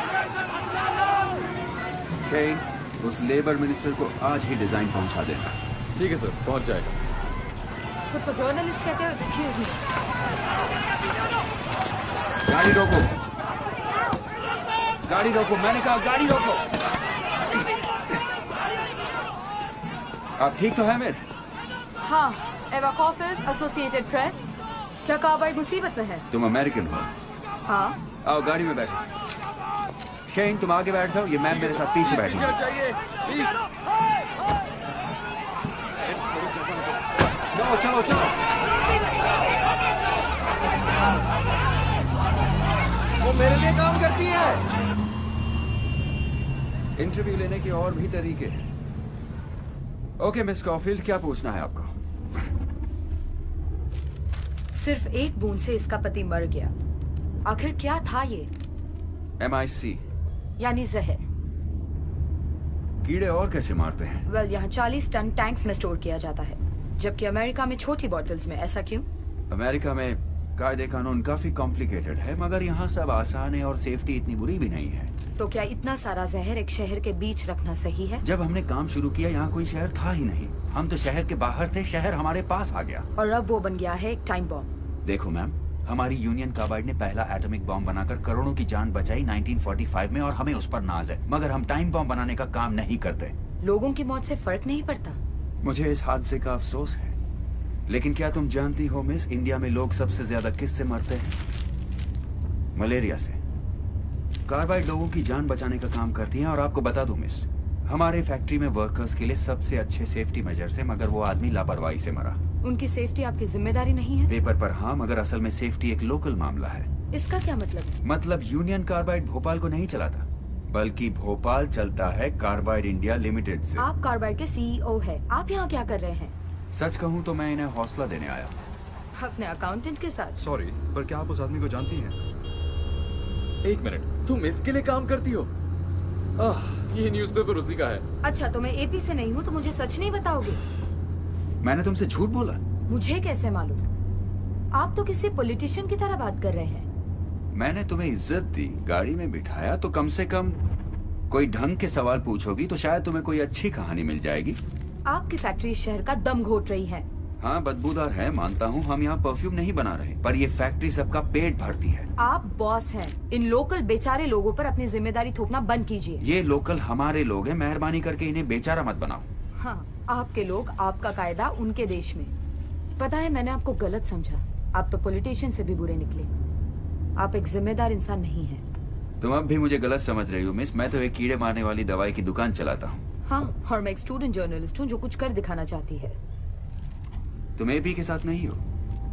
शेन, उस लेबर मिनिस्टर को आज ही डिजाइन पहुंचा देना। ठीक है सर, पहुंच जाएगा। खुद को जर्नलिस्ट कहते हो? Excuse me. गाड़ी रोको, गाड़ी रोको, मैंने कहा गाड़ी रोको। आप ठीक तो है मिस? हाँ, एवा कॉफिल्ड, एसोसिएटेड प्रेस। क्या कार्बाइड मुसीबत में है? तुम अमेरिकन हो? हाँ। आओ गाड़ी में बैठो। शेन, तुम आगे बैठ जाओ, ये मैम मेरे साथ पीछे बैठी है। चलो चलो चलो। वो मेरे लिए काम करती है। इंटरव्यू लेने के और भी तरीके हैं। ओके मिस कॉफील्ड, क्या पूछना है आपको? सिर्फ एक बूंद से इसका पति मर गया। आखिर क्या था ये? MIC यानी जहर। कीड़े और कैसे मारते हैं? वेल, यहाँ 40 टन टैंक्स में स्टोर किया जाता है, जबकि अमेरिका में छोटी बॉटल्स में। ऐसा क्यों? अमेरिका में कायदे कानून काफी कॉम्प्लिकेटेड है, मगर यहाँ सब आसान है और सेफ्टी इतनी बुरी भी नहीं है। तो क्या इतना सारा जहर एक शहर के बीच रखना सही है? जब हमने काम शुरू किया यहाँ कोई शहर था ही नहीं। हम तो शहर के बाहर थे, शहर हमारे पास आ गया। और अब वो बन गया है एक टाइम बॉम्ब। देखो मैम, हमारी यूनियन कार्बाइड ने पहला एटॉमिक बॉम्ब बनाकर करोड़ों की जान बचाई 1945 में, और हमें उस पर नाज है। मगर हम टाइम बॉम्ब बनाने का काम नहीं करते। लोगों की मौत से फर्क नहीं पड़ता? मुझे इस हादसे का अफसोस है, लेकिन क्या तुम जानती हो मिस, इंडिया में लोग सबसे ज्यादा किससे मरते हैं? मलेरिया से। कार्बाइड लोगों की जान बचाने का काम करती है। और आपको बता दूं मिस, हमारे फैक्ट्री में वर्कर्स के लिए सबसे अच्छे सेफ्टी मेजर्स है, मगर वो आदमी लापरवाही से मरा। उनकी सेफ्टी आपकी जिम्मेदारी नहीं है? पेपर पर हाँ, मगर असल में सेफ्टी एक लोकल मामला है। इसका क्या मतलब? मतलब यूनियन कार्बाइड भोपाल को नहीं चलाता, बल्कि भोपाल चलता है कार्बाइड इंडिया लिमिटेड से। आप कार्बाइड के CEO है। आप यहाँ क्या कर रहे हैं? सच कहूँ तो मैं इन्हें हौसला देने आया। अपने अकाउंटेंट के साथ? सॉरी, पर क्या आप उस आदमी को जानती हैं? एक मिनट, तुम इसके लिए काम करती हो? ये न्यूज़पेपर उसी का है। अच्छा, तो मैं AP से नहीं हूँ तो मुझे सच नहीं बताओगे? मैंने तुमसे झूठ बोला? मुझे कैसे मालूम? आप तो किसी पॉलिटिशियन की तरह बात कर रहे हैं। मैंने तुम्हें इज्जत दी, गाड़ी में बिठाया, तो कम से कम कोई ढंग के सवाल पूछोगी तो शायद तुम्हें कोई अच्छी कहानी मिल जाएगी। आपकी फैक्ट्री शहर का दम घोट रही है। हाँ, बदबूदार है, मानता हूँ। हम यहाँ परफ्यूम नहीं बना रहे, पर ये फैक्ट्री सबका पेट भरती है। आप बॉस हैं। इन लोकल बेचारे लोगों पर अपनी जिम्मेदारी थोपना बंद कीजिए। ये लोकल हमारे लोग हैं, मेहरबानी करके इन्हें बेचारा मत बनाओ। हाँ, आपके लोग, आपका कायदा उनके देश में। पता है, मैंने आपको गलत समझा। आप तो पॉलिटिशियन से भी बुरे निकले। आप एक जिम्मेदार इंसान नहीं हैं। तुम अब भी मुझे गलत समझ रही हो मिस। मैं तो एक कीड़े मारने वाली दवाई की दुकान चलाता हूँ। हाँ, और मैं एक स्टूडेंट जर्नलिस्ट हूँ जो कुछ कर दिखाना चाहती है। तुम AP के साथ नहीं हो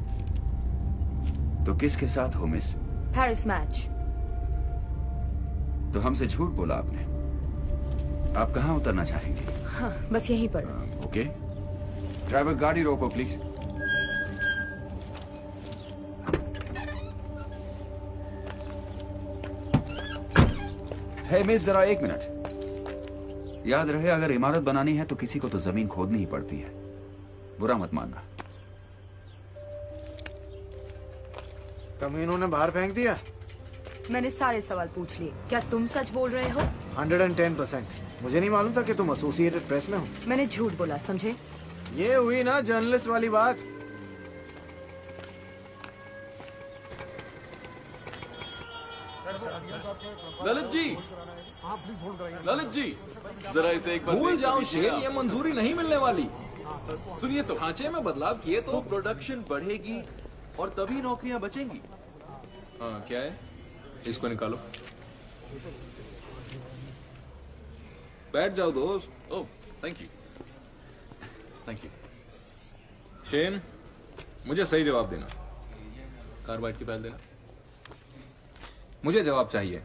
तो किसके साथ हो मिस? Paris match. तो हमसे झूठ बोला आपने। आप कहाँ उतरना चाहेंगे? हाँ, बस यहीं पर। ओके, ड्राइवर गाड़ी रोको प्लीज। हे मिस, जरा एक मिनट। याद रहे, अगर इमारत बनानी है तो किसी को तो जमीन खोदनी ही पड़ती है। बुरा मत मानना। कमीनों ने बाहर फेंक दिया। मैंने सारे सवाल पूछ लिए। क्या तुम सच बोल रहे हो? 110%। मुझे नहीं मालूम था कि तुम एसोसिएटेड प्रेस में हो। मैंने झूठ बोला, समझे? ये हुई ना जर्नलिस्ट वाली बात। ललित जी, ललित जी, जरा इसे एक बार भूल जाओ लीजिए शेर, आप। ये मंजूरी नहीं मिलने वाली। सुनिए तो, ढांचे में बदलाव किए तो प्रोडक्शन बढ़ेगी और तभी नौकरियां बचेंगी। हाँ, क्या है? इसको निकालो। बैठ जाओ दोस्त। Oh, thank you, thank you. Shane, मुझे सही जवाब देना। कार्बाइड की पहल देना। मुझे जवाब चाहिए।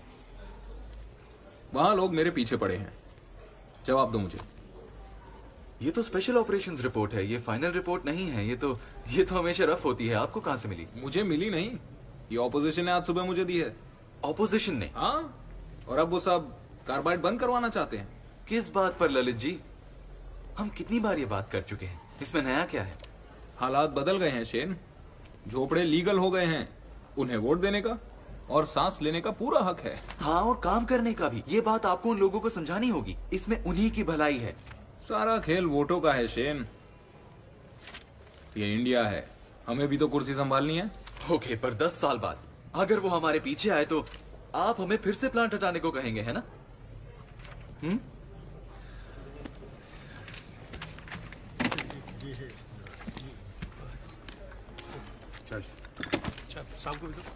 वहां लोग मेरे पीछे पड़े हैं। जवाब दो मुझे। ये तो स्पेशल ऑपरेशंस रिपोर्ट है, ये फाइनल रिपोर्ट नहीं है। ये तो हमेशा रफ होती है। आपको कहां से मिली? मुझे मिली नहीं, ये ऑपोजिशन ने आज सुबह मुझे दी है। ऑपोजिशन ने? हाँ, और अब वो सब कार्बाइड बंद करवाना चाहते हैं। किस बात पर ललित जी? हम कितनी बार ये बात कर चुके हैं, इसमें नया क्या है? हालात बदल गए हैं शेन। झोपड़े लीगल हो गए हैं। उन्हें वोट देने का और सांस लेने का पूरा हक है। हाँ, और काम करने का भी। ये बात आपको उन लोगों को समझानी होगी। इसमें उन्हीं की भलाई है। सारा खेल वोटों का है शेन। ये इंडिया है, हमें भी तो कुर्सी संभालनी है। ओके, पर 10 साल बाद अगर वो हमारे पीछे आए तो आप हमें फिर से प्लांट हटाने को कहेंगे, है ना? शाम को भी तो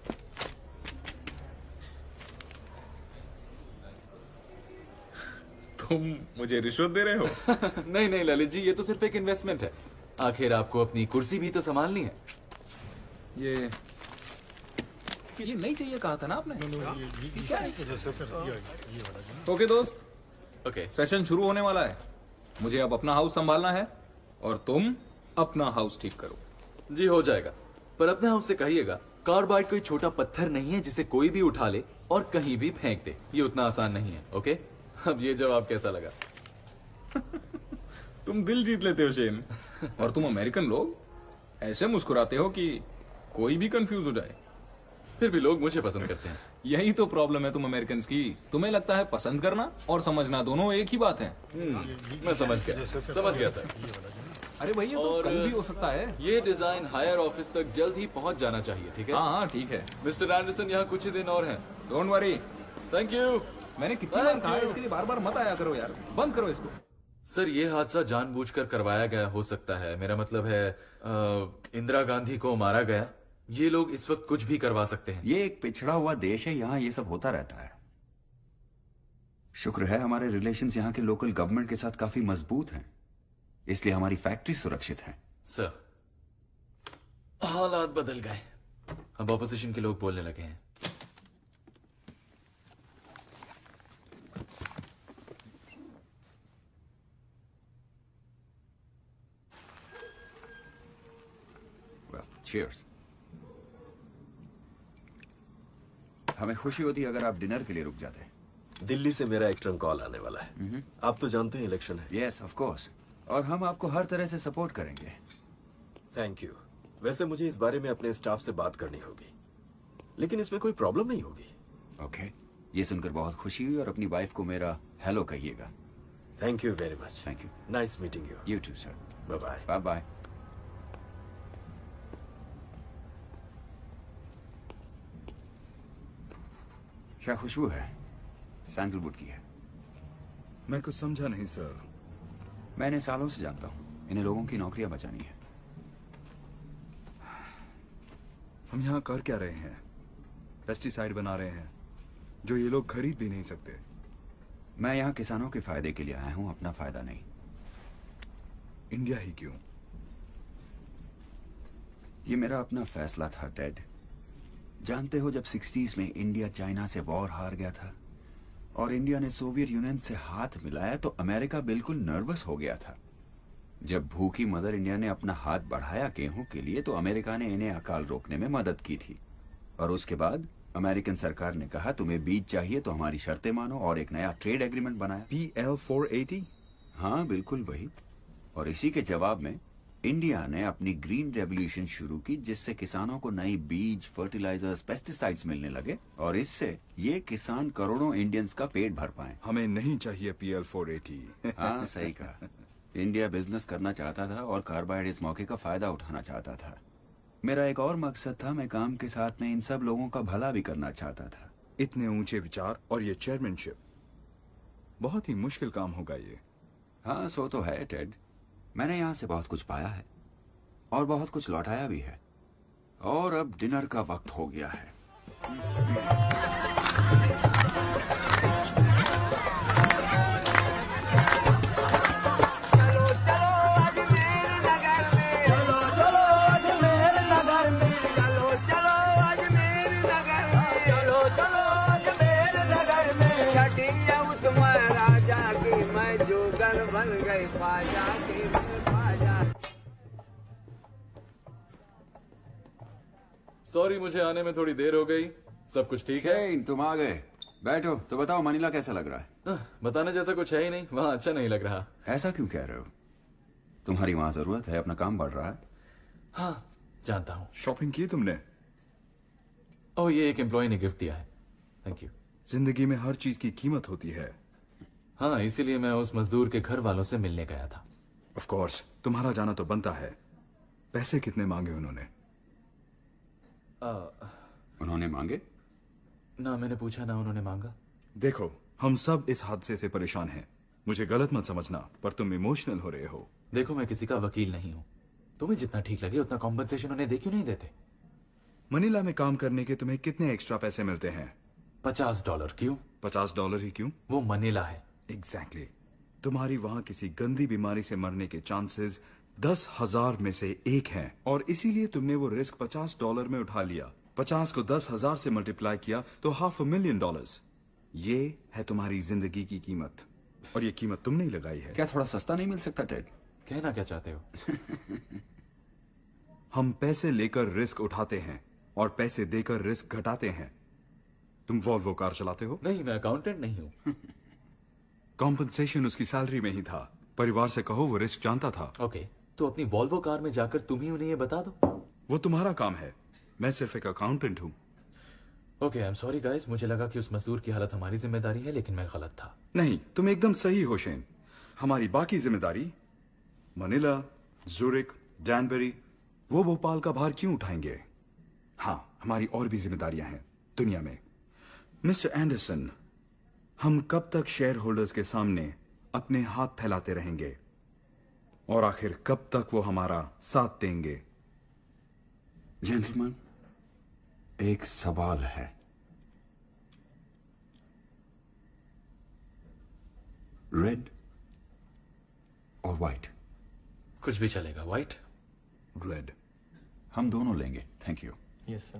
तुम मुझे रिश्वत दे रहे हो? नहीं नहीं ललित जी, ये तो सिर्फ एक इन्वेस्टमेंट है। आखिर आपको अपनी कुर्सी भी तो संभालनी है। ये नहीं चाहिए कहा था ना आपने? क्या है? ओके दोस्त, ओके, सेशन शुरू होने वाला है। मुझे अब अपना हाउस संभालना है और तुम अपना हाउस ठीक करो। जी हो जाएगा, पर अपने हाउस से कहिएगा कार्बाइड कोई छोटा पत्थर नहीं है जिसे कोई भी उठा ले और कहीं भी फेंक दे। ये उतना आसान नहीं है। ओके, अब ये जवाब कैसा लगा? तुम दिल जीत लेते हो शेन। और तुम अमेरिकन लोग ऐसे मुस्कुराते हो कि कोई भी कंफ्यूज हो जाए। फिर भी लोग मुझे पसंद करते हैं। यही तो प्रॉब्लम है तुम अमेरिकन की। तुम्हें लगता है पसंद करना और समझना दोनों एक ही बात है। मैं समझ गया सर। अरे भैया तो कल भी हो सकता है। ये डिजाइन हायर ऑफिस तक जल्द ही पहुंच जाना चाहिए, ठीक है? हाँ ठीक है। मिस्टर एंडरसन यहाँ कुछ ही दिन और हैं। Don't worry. Thank you. मैंने कितनी बार कहा है इसके लिए बार बार मत आया करो यार, बंद करो इसको। सर, ये हादसा जानबूझकर करवाया गया हो सकता है। मेरा मतलब है इंदिरा गांधी को मारा गया। ये लोग इस वक्त कुछ भी करवा सकते हैं। ये एक पिछड़ा हुआ देश है, यहाँ ये सब होता रहता है। शुक्र है हमारे रिलेशंस यहाँ के लोकल गवर्नमेंट के साथ काफी मजबूत हैं, इसलिए हमारी फैक्ट्री सुरक्षित है। सर, हालात बदल गए। अब ऑपोजिशन के लोग बोलने लगे हैं। Cheers. हमें खुशी होती अगर आप डिनर के लिए रुक जाते। दिल्ली से मेरा एक ट्रंक कॉल आने वाला है। आप तो जानते हैं इलेक्शन है। यस ऑफ कोर्स, और हम आपको हर तरह से सपोर्ट करेंगे। Thank you. वैसे मुझे इस बारे में अपने स्टाफ से बात करनी होगी, लेकिन इसमें कोई प्रॉब्लम नहीं होगी। ओके, ये सुनकर बहुत खुशी हुई और अपनी वाइफ को मेरा हेलो कहिएगा। Thank you very much. Thank you. Nice meeting you. You too sir. Bye bye. Bye bye. क्या खुशबू है? सैंडलवुड की है। मैं कुछ समझा नहीं सर। मैं इन्हें सालों से जानता हूं। इन्हें लोगों की नौकरियां बचानी है। हम यहाँ कर क्या रहे हैं? पेस्टिसाइड बना रहे हैं जो ये लोग खरीद भी नहीं सकते। मैं यहाँ किसानों के फायदे के लिए आया हूं, अपना फायदा नहीं। इंडिया ही क्यों? ये मेरा अपना फैसला था टेड। जानते हो, जब 60s में इंडिया चाइना से वॉर हार गया था और इंडिया ने सोवियत यूनियन से हाथ मिलाया तो अमेरिका बिल्कुल नर्वस हो गया था। जब भूखी मदर इंडिया ने अपना हाथ बढ़ाया गेहूं के लिए तो अमेरिका ने इन्हें अकाल रोकने में मदद की थी। और उसके बाद अमेरिकन सरकार ने कहा तुम्हें बीज चाहिए तो हमारी शर्तें मानो और एक नया ट्रेड एग्रीमेंट बनाया। PL 480? हाँ बिल्कुल वही। और इसी के जवाब में इंडिया ने अपनी ग्रीन रेवोल्यूशन शुरू की, जिससे किसानों को नई बीज, फर्टिलाइजर्स, पेस्टिसाइड्स मिलने लगे और इससे ये किसान करोड़ों इंडियंस का पेट भर पाए। हमें नहीं चाहिए PL 480। हाँ सही कहा। इंडिया बिजनेस करना चाहता था और कार्बाइड इस मौके का फायदा उठाना चाहता था। मेरा एक और मकसद था, मैं काम के साथ में इन सब लोगों का भला भी करना चाहता था। इतने ऊंचे विचार और ये चेयरमैनशिप, बहुत ही मुश्किल काम होगा ये। हाँ सो तो है टेड। मैंने यहाँ से बहुत कुछ पाया है और बहुत कुछ लौटाया भी है। और अब डिनर का वक्त हो गया है। सॉरी, मुझे आने में थोड़ी देर हो गई। सब कुछ ठीक है? तुम आ गए। बैठो। तो बताओ मनीला कैसा लग रहा है? बताने जैसा कुछ है ही नहीं। वहाँ अच्छा नहीं लग रहा। ऐसा क्यों कह रहे हो? तुम्हारी वहाँ जरूरत है, अपना काम बढ़ रहा है। हाँ जानता हूँ। शॉपिंग की तुमने? ओह, ये एक एम्प्लॉय ने गिफ्ट दिया है। Thank you. जिंदगी में हर चीज की कीमत होती है। हाँ, इसीलिए मैं उस मजदूर के घर वालों से मिलने गया था। ऑफ कोर्स, तुम्हारा जाना तो बनता है। पैसे कितने मांगे उन्होंने? उन्होंने मांगे? ना मैंने पूछा, ना उन्होंने मांगा। देखो, हम सब इस हादसे से परेशान हैं। मुझे गलत मत समझना, पर तुम इमोशनल हो रहे हो। देखो, मैं किसी का वकील नहीं हूँ। तुम्हें जितना ठीक लगे उतना कॉम्पनसेशन उन्हें दे क्यों नहीं देते? मनीला में काम करने के तुम्हें कितने एक्स्ट्रा पैसे मिलते हैं? $50। क्यों? $50 ही क्यों? वो मनीला है। एग्जैक्टली। तुम्हारी वहां किसी गंदी बीमारी से मरने के चांसेस 10,000 में से एक हैं, और इसीलिए तुमने वो रिस्क $50 में उठा लिया। 50 को 10,000 से मल्टीप्लाई किया तो $500,000। ये है तुम्हारी जिंदगी की कीमत, और ये कीमत तुमने ही लगाई है। क्या थोड़ा सस्ता नहीं मिल सकता टेड? कहना क्या चाहते हो? हम पैसे लेकर रिस्क उठाते हैं और पैसे देकर रिस्क घटाते हैं। तुम वॉल्वो कार चलाते हो? नहीं, मैं अकाउंटेंट नहीं हूँ। कॉम्पनसेशन उसकी सैलरी में ही था। परिवार से कहो वो रिस्क जानता था। ओके, तो अपनी वॉल्वो कार में जाकर तुम ही उन्हें ये बता दो। वो तुम्हारा काम है, मैं सिर्फ एक अकाउंटेंट हूँ। Okay, I am sorry guys, मुझे लगा कि उस मजदूर की हालत हमारी जिम्मेदारी है, लेकिन मैं गलत था। नहीं, तुम एकदम सही हो शेन। हमारी बाकी जिम्मेदारी मनीला, जूरिक, डैनबरी, वो भोपाल का भार क्यों उठाएंगे? हाँ, हमारी और भी जिम्मेदारियां हैं दुनिया में। मिस्टर एंडरसन, हम कब तक शेयर होल्डर्स के सामने अपने हाथ फैलाते रहेंगे, और आखिर कब तक वो हमारा साथ देंगे? जेंटलमैन, एक सवाल है। रेड और व्हाइट? कुछ भी चलेगा। व्हाइट? रेड। हम दोनों लेंगे। Thank you. Yes sir.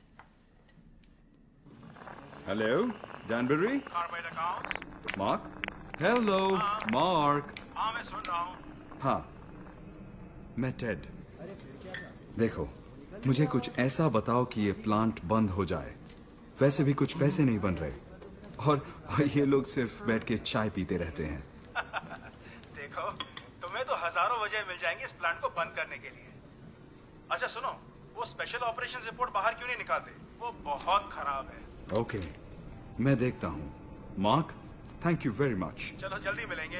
Hello Danbury. Carbide accounts. Mark. Hello Mark. हाँ, मैं सुन रहा हूँ। हाँ, मैं टेड। देखो, मुझे कुछ ऐसा बताओ कि ये प्लांट बंद हो जाए। वैसे भी कुछ पैसे नहीं बन रहे, और ये लोग सिर्फ बैठ के चाय पीते रहते हैं। देखो, तुम्हें तो हजारों वजह मिल जाएंगी इस प्लांट को बंद करने के लिए। अच्छा सुनो, वो स्पेशल ऑपरेशन रिपोर्ट बाहर क्यों नहीं निकालते? वो बहुत खराब है। ओके, मैं देखता हूँ। Mark, thank you very much. चलो जल्दी मिलेंगे।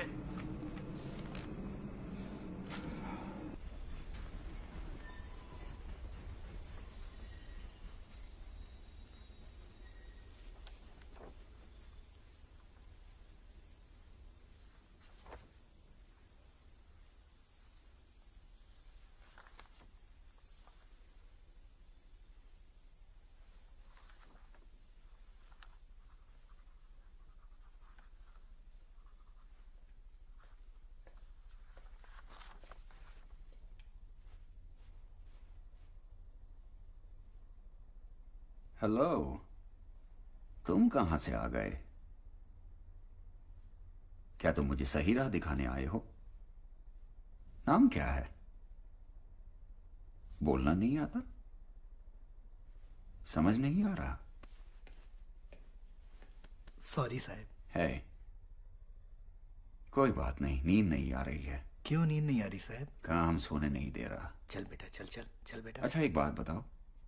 हेलो, तुम कहां से आ गए? क्या तुम मुझे सही राह दिखाने आए हो? नाम क्या है? बोलना नहीं आता? समझ नहीं आ रहा? सॉरी साहब। है, कोई बात नहीं। नींद नहीं आ रही है? क्यों नींद नहीं आ रही साहब? काम सोने नहीं दे रहा। चल बेटा, चल चल चल बेटा। अच्छा, एक बात बताओ,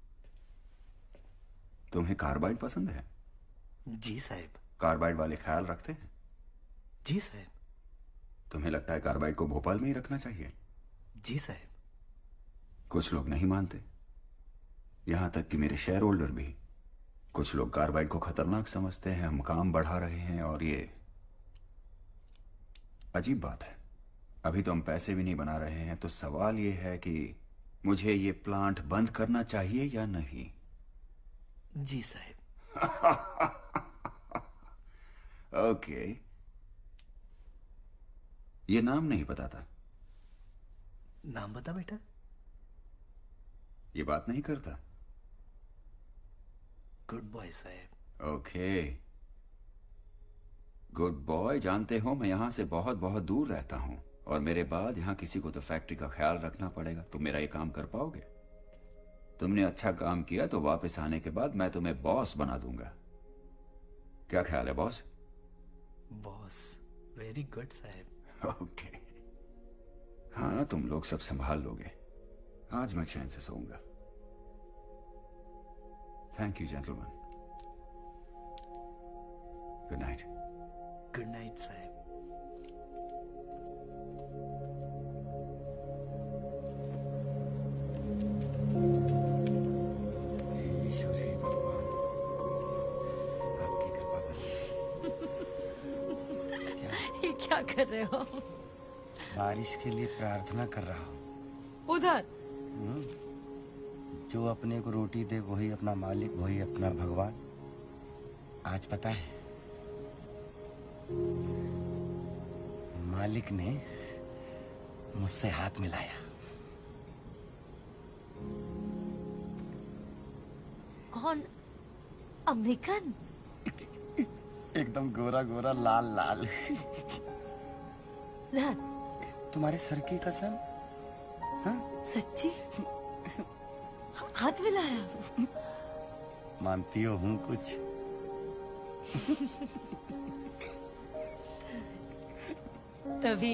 तुम्हें कार्बाइड पसंद है? जी साहब। कार्बाइड वाले ख्याल रखते हैं? जी साहब। तुम्हें लगता है कार्बाइड को भोपाल में ही रखना चाहिए? जी साहब। कुछ लोग नहीं मानते, यहां तक कि मेरे शेयर होल्डर भी। कुछ लोग कार्बाइड को खतरनाक समझते हैं, हम काम बढ़ा रहे हैं, और ये अजीब बात है। अभी तो हम पैसे भी नहीं बना रहे हैं, तो सवाल ये है कि मुझे ये प्लांट बंद करना चाहिए या नहीं? जी साहब। ओके, ये नाम नहीं पता था। नाम बता बेटा। ये बात नहीं करता। गुड बॉय साहब। Okay, good boy. जानते हो, मैं यहां से बहुत बहुत दूर रहता हूं, और मेरे बाद यहां किसी को तो फैक्ट्री का ख्याल रखना पड़ेगा। तुम मेरा ये काम कर पाओगे? तुमने अच्छा काम किया तो वापस आने के बाद मैं तुम्हें बॉस बना दूंगा। क्या ख्याल है बॉस? बॉस, वेरी गुड साहब। ओके, हाँ, तुम लोग सब संभाल लोगे। आज मैं चैन से सोऊंगा। Thank you gentleman. Good night. Good night साहब। ईश्वरी भगवान, आपकी कृपा बनी। ये क्या कर रहे हो? बारिश के लिए प्रार्थना कर रहा हूँ। उधर जो अपने को रोटी दे वही अपना मालिक, वही अपना भगवान। आज पता है मालिक ने मुझसे हाथ मिलाया। कौन? अमेरिकन? एकदम गोरा गोरा लाल लाल। तुम्हारे सर की कसम। हाँ? सच्ची? हाथ मिलाया? मानती हो हूँ कुछ? तभी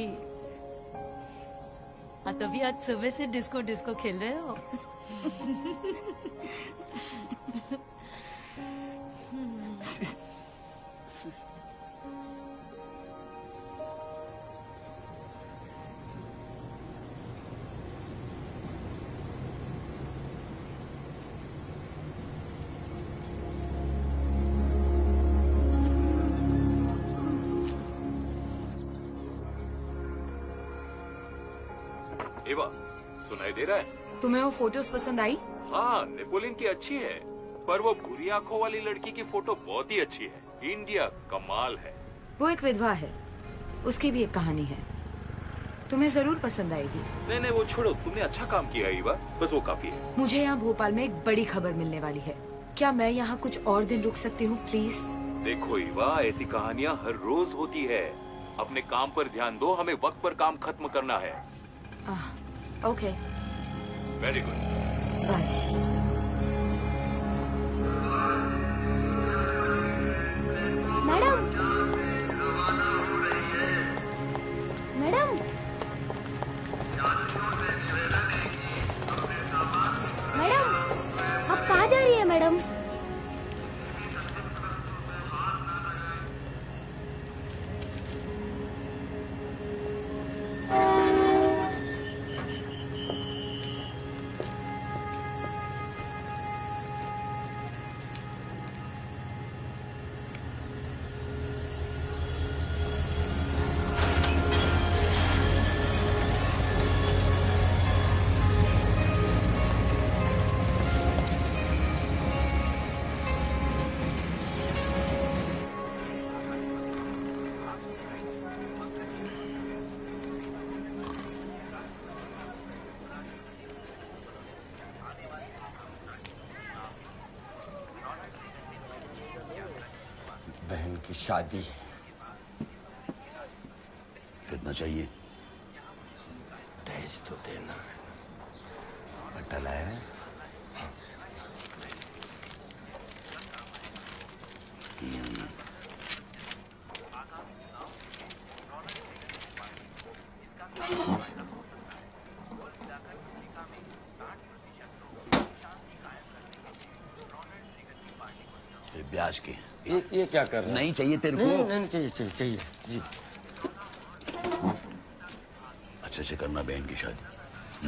आज सुबह से डिस्को डिस्को खेल रहे हो। एवा, सुनाई दे रहा है? तुम्हें वो फोटोज पसंद आई? हाँ, नेपोलियन की अच्छी है, पर वो भूरी आंखों वाली लड़की की फोटो बहुत ही अच्छी है। इंडिया कमाल है। वो एक विधवा है, उसकी भी एक कहानी है, तुम्हें जरूर पसंद आएगी। नहीं, वो छोड़ो, तुमने अच्छा काम किया ईवा, बस वो काफी है। मुझे यहाँ भोपाल में एक बड़ी खबर मिलने वाली है। क्या मैं यहाँ कुछ और दिन रुक सकती हूँ प्लीज? देखो ईवा, ऐसी कहानियाँ हर रोज होती है। अपने काम पर ध्यान दो, हमें वक्त पर काम खत्म करना है। Okay, very good. Bye. Madam, madam, madam, आप कहाँ जा रही है मैडम? बहन की शादी। कितना चाहिए? दहेज तो देना। बटल है? ब्याज के। ये क्या कर रहा है? नहीं चाहिए तेरे को? नहीं चाहिए जी। अच्छे से करना बहन की शादी।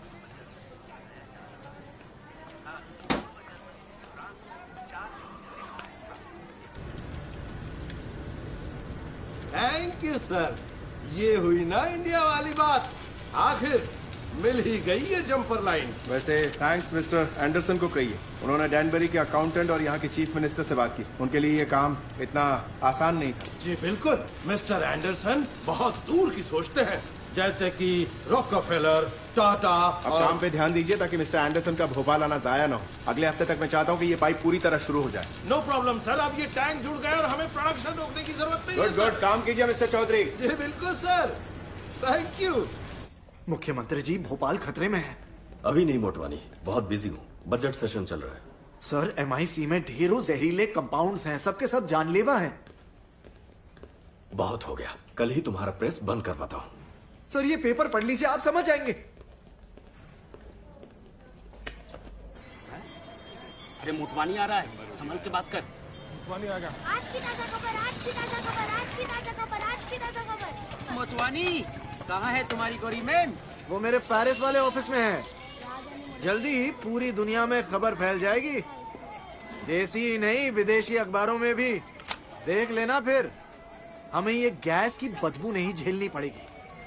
Thank you sir. ये हुई ना इंडिया वाली बात, आखिर मिल ही गई ये जंपर लाइन। वैसे थैंक्स मिस्टर एंडरसन को कहिए, उन्होंने डैनबरी के अकाउंटेंट और यहाँ के चीफ मिनिस्टर से बात की। उनके लिए ये काम इतना आसान नहीं था। जी बिल्कुल, मिस्टर एंडरसन बहुत दूर की सोचते हैं, जैसे कि रॉकफेलर, टाटा। अब काम पे ध्यान दीजिए ताकि मिस्टर एंडरसन का भोपाल आना जाया ना हो। अगले हफ्ते तक मैं चाहता हूँ कि ये पाइप पूरी तरह शुरू हो जाए। नो प्रॉब्लम सर, अब ये टैंक जुड़ गए और हमें प्रोडक्शन रोकने की जरूरत नहीं है। गुड, काम कीजिए मिस्टर चौधरी। जी बिल्कुल सर, थैंक यू। मुख्यमंत्री जी, भोपाल खतरे में है। अभी नहीं मोटवानी, बहुत बिजी हूँ, बजट सेशन चल रहा है। सर, MIC में ढेरों जहरीले कंपाउंड्स हैं, सबके सब जानलेवा हैं। बहुत हो गया, कल ही तुम्हारा प्रेस बंद करवाता हूँ। सर, ये पेपर पढ़ लीजिए, आप समझ जाएंगे। अरे मोटवानी आ रहा है, संभल के बात कर। मोटवानी आ गया। आज की ताजा खबर, आज की ताजा खबर, आज की ताजा खबर, आज की ताजा खबर। मोटवानी कहाँ है तुम्हारी गौरी मैम? वो मेरे पेरिस वाले ऑफिस में है। जल्दी ही पूरी दुनिया में खबर फैल जाएगी, देसी ही नहीं विदेशी अखबारों में भी। देख लेना फिर हमें ये गैस की बदबू नहीं झेलनी पड़ेगी।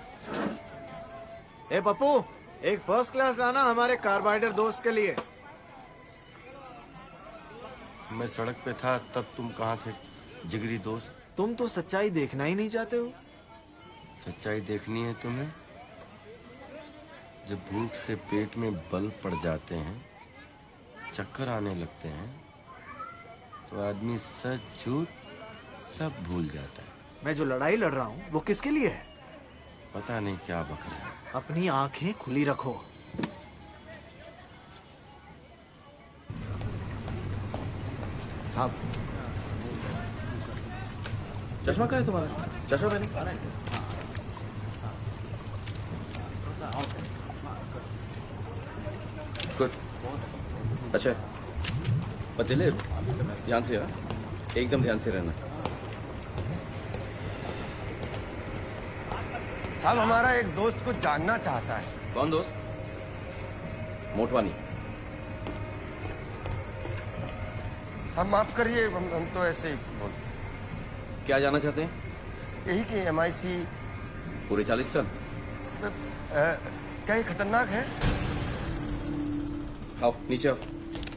ए पप्पू, एक फर्स्ट क्लास लाना हमारे कार्बाइडर दोस्त के लिए। मैं सड़क पे था तब तुम कहाँ थे जिगरी दोस्त? तुम तो सच्चाई देखना ही नहीं चाहते हो। सच्चाई देखनी है तुम्हें? जब भूख से पेट में बल पड़ जाते हैं, चक्कर आने लगते हैं, तो आदमी सच झूठ सब भूल जाता है। मैं जो लड़ाई लड़ रहा हूँ वो किसके लिए है? पता नहीं क्या बक रहे हैं। अपनी आंखें खुली रखो। साहब, चश्मा कहाँ है तुम्हारा? चश्मा पहने। गुड, अच्छा। पर दिलीप, ध्यान से यार, एकदम ध्यान से रहना। साहब, हमारा एक दोस्त कुछ जानना चाहता है। कौन दोस्त? मोटवानी। साहब माफ करिए, हम तो ऐसे ही बोलते। क्या जानना चाहते हैं? यही कि MI6 पूरे 40 साल। क्या ये खतरनाक है? आओ नीचे आओ।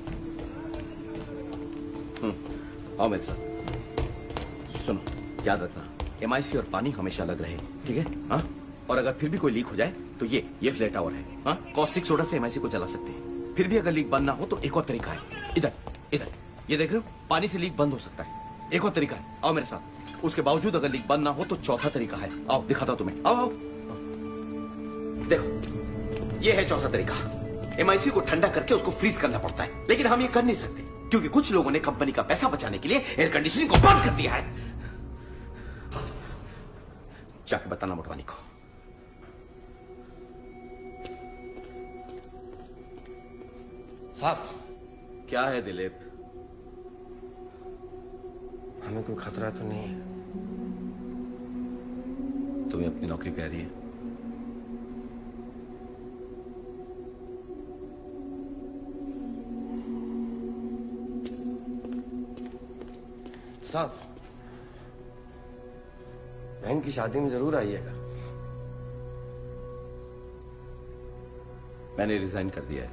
आओ मेरे साथ। सुनो, याद रखना, MI6 और पानी हमेशा अलग रहे, ठीक है? हाँ? और अगर फिर भी कोई लीक हो जाए तो ये फ्लैट टावर है, हाँ? कॉस्टिक सोडा से MI6 को जला सकते हैं। फिर भी अगर लीक बंद ना हो तो एक और तरीका है। इधर इधर, ये देख रहे हो? पानी से लीक बंद हो सकता है। एक और तरीका है, आओ मेरे साथ। उसके बावजूद अगर लीक बंद ना हो तो चौथा तरीका है। आओ दिखाता हूं तुम्हें, आओ आओ। देखो, ये है चौथा तरीका। MI6 को ठंडा करके उसको फ्रीज करना पड़ता है, लेकिन हम ये कर नहीं सकते क्योंकि कुछ लोगों ने कंपनी का पैसा बचाने के लिए एयर कंडीशनिंग को बंद कर दिया है। जाके बताना मोटवानी को। साहब, क्या है दिलीप? हमें कोई खतरा तो नहीं है? तुम्हें अपनी नौकरी प्यारी है? साहब, बहन की शादी में जरूर आइएगा। मैंने रिजाइन कर दिया है।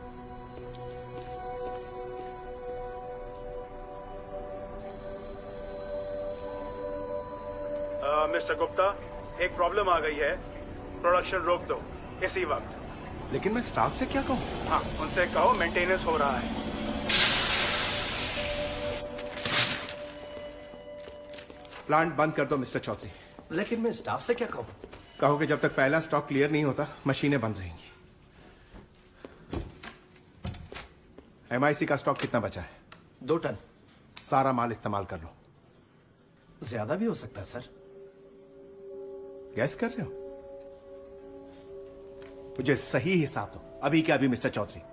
मिस्टर गुप्ता, एक प्रॉब्लम आ गई है, प्रोडक्शन रोक दो इसी वक्त। लेकिन मैं स्टाफ से क्या कहूँ? हाँ, उनसे कहो मेंटेनेंस हो रहा है। प्लांट बंद कर दो मिस्टर चौधरी। लेकिन मैं स्टाफ से क्या कहूँ? कहो कि जब तक पहला स्टॉक क्लियर नहीं होता मशीनें बंद रहेंगी। MI6 का स्टॉक कितना बचा है? 2 टन। सारा माल इस्तेमाल कर लो। ज्यादा भी हो सकता है सर। गैस कर रहे हो? मुझे सही हिसाब दो अभी के अभी mister Chaudhary.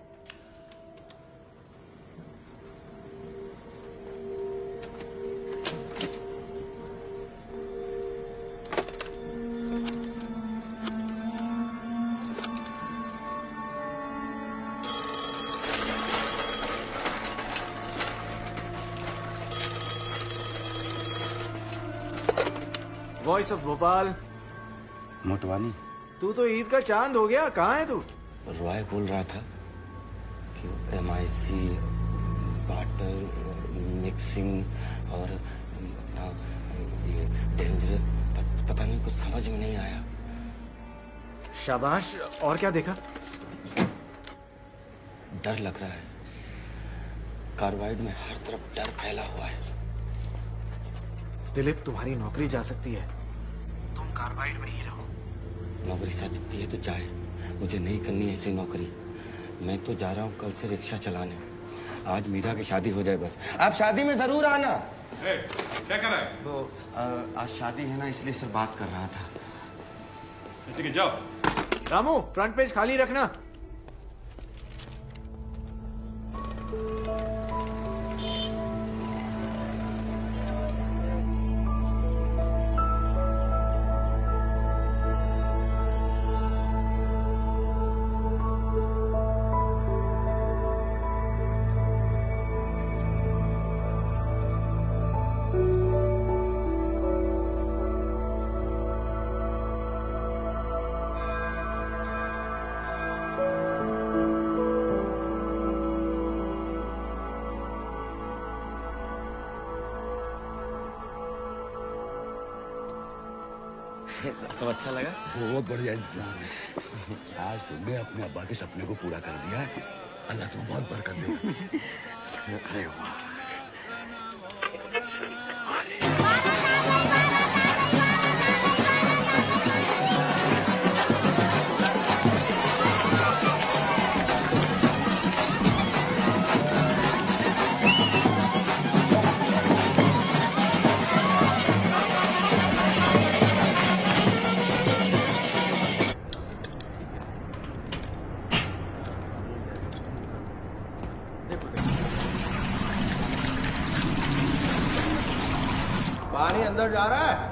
Voice of Bhopal. Motwani, तू तो ईद का चांद हो गया, कहाँ है तू? रॉय बोल रहा था कि MI6 वाटर मिक्सिंग और ये डेंजरस, पता नहीं, कुछ समझ में नहीं आया। शाबाश। और क्या देखा? डर लग रहा है। कार्बाइड में हर तरफ डर फैला हुआ है। दिलीप, तुम्हारी नौकरी जा सकती है, तुम कार्बाइड में ही रहो। नौकरी जा सकती है तो जाए, मुझे नहीं करनी ऐसी नौकरी। मैं तो जा रहा हूँ कल से रिक्शा चलाने। आज मीरा की शादी हो जाए बस। आप शादी में जरूर आना। क्या कर रहा है? वो आज शादी है ना, इसलिए सर बात कर रहा था। ठीक है, जाओ। रामू, फ्रंट पेज खाली रखना। सब अच्छा लगा? बहुत बढ़िया इंतजाम है। आज तुमने अपने अब्बा के सपने को पूरा कर दिया है। अल्लाह तुम्हें बहुत बरकत दे। अरे वाह। पानी अंदर जा रहा है।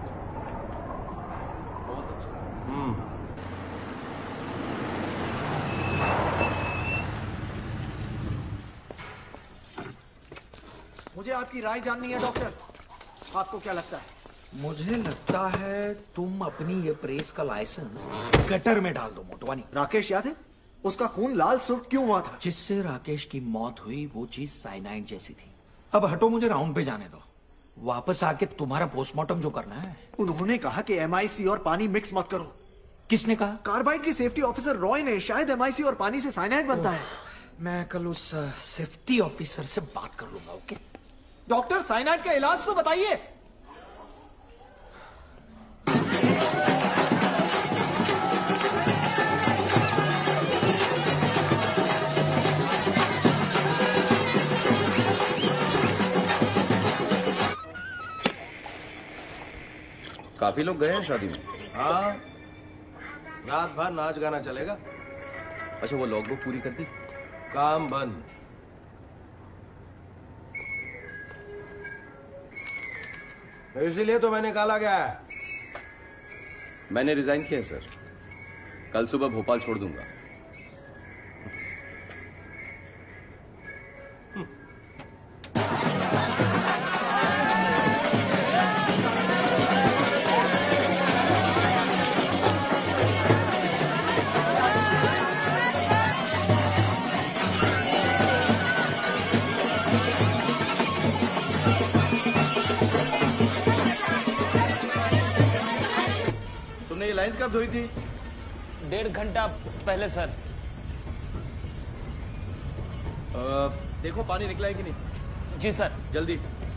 मुझे आपकी राय जाननी है डॉक्टर। आपको क्या लगता है? मुझे लगता है तुम अपनी ये प्रेस का लाइसेंस गटर में डाल दो मोटवानी। राकेश याद है? उसका खून लाल सुर्ख क्यों हुआ था? जिससे राकेश की मौत हुई वो चीज साइनाइड जैसी थी। अब हटो, मुझे राउंड पे जाने दो। वापस आके तुम्हारा पोस्टमार्टम जो करना है। उन्होंने कहा कि MIC और पानी मिक्स मत करो। किसने कहा? कार्बाइड की सेफ्टी ऑफिसर रॉय ने। शायद MIC और पानी से साइनाइड बनता है। मैं कल उस सेफ्टी ऑफिसर से बात कर लूंगा। ओके डॉक्टर, साइनाइड का इलाज तो बताइए। काफी लोग गए हैं शादी में। हाँ, रात भर नाच गाना चलेगा। अच्छा, वो लॉगबुक पूरी कर दी? काम बंद। इसीलिए तो मैंने निकाला गया है। मैंने रिजाइन किया है सर। कल सुबह भोपाल छोड़ दूंगा। ये लाइंस कब धोई थी? 1.5 घंटा पहले सर। देखो पानी निकला है कि नहीं। जी सर। जल्दी।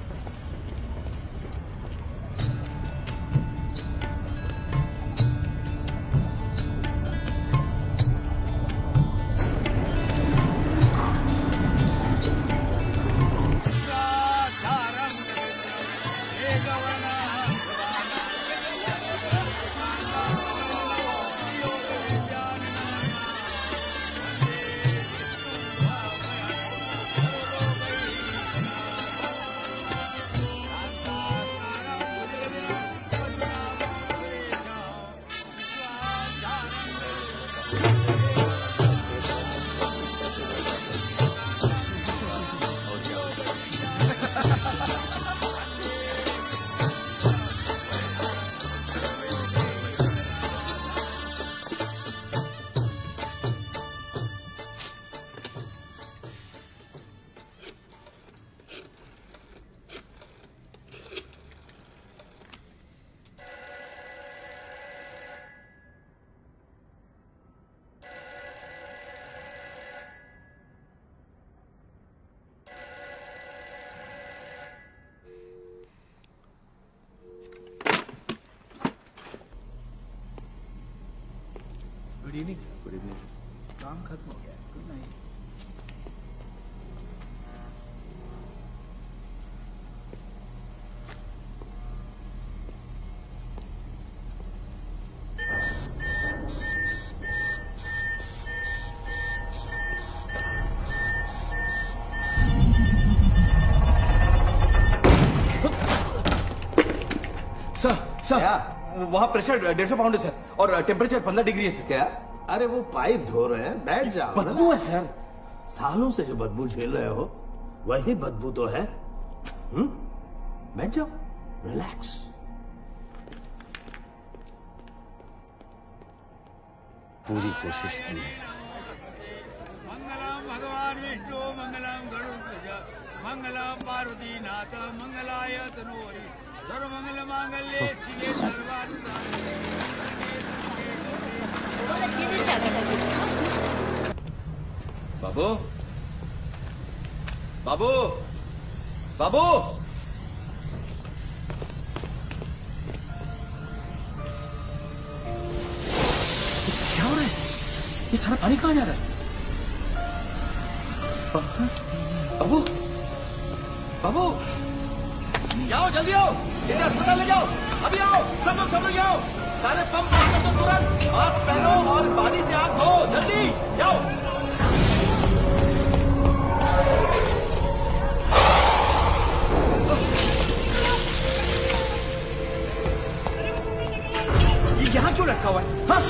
Good evening sir. Good evening. काम खत्म हो गया। Good night. सर वहाँ प्रेशर 150 पाउंड है सर और टेम्परेचर 15 डिग्री है सर। क्या? अरे वो पाइप धो रहे हैं, बैठ जाओ। बदबू है सर। सालों से जो बदबू झेल रहे हो वही बदबू तो है। बैठ जाओ, रिलैक्स। पूरी कोशिश की है। मंगलम भगवान विष्णु मंगलम गरुड़ मंगलम पार्वती नाथ मंगलाय तनोहरि सर्वमंगल मांगल्ये शिवे बाबू बाबू बाबू क्या हो रहा है? ये सारा पानी कहाँ जा रहा है? बाबू बाबू आओ जल्दी आओ, इसे अस्पताल ले जाओ, अभी आओ, सब लोग आओ, सारे पंप बंद कर दो तुरंत, मास्क पहनो और पानी से आग धो, जल्दी जाओ। ये यहाँ क्यों रखा हुआ है? हाँ?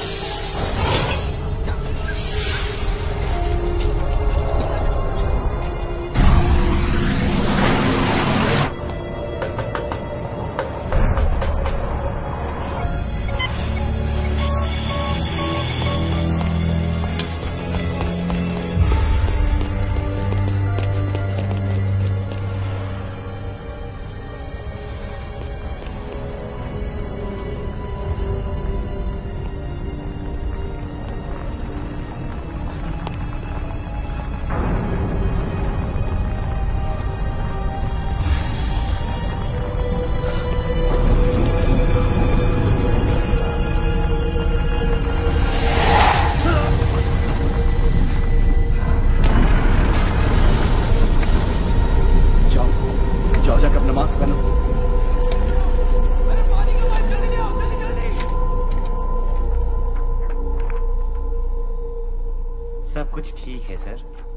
सब कुछ ठीक है सर।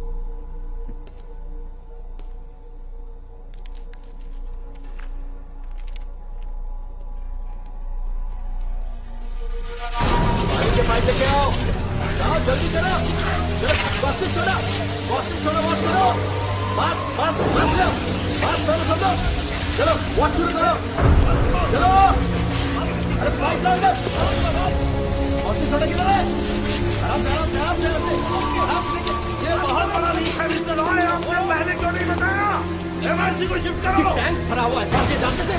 जल्दी करो, बॉक्सिंग छोड़ो, वॉश करो, बात करो, चलो वॉश शुरू करो, चलो, अरे पाइप लाओ इधर, बॉक्सिंग छोड़ो किधर है? आराम से, ये बहुत बड़ा लीक है मिस्टर रॉय, आपने पहले क्यों नहीं बताया? एमआरसी को शिफ्ट करो। टैंक भरा हुआ है, आप ये जानते थे?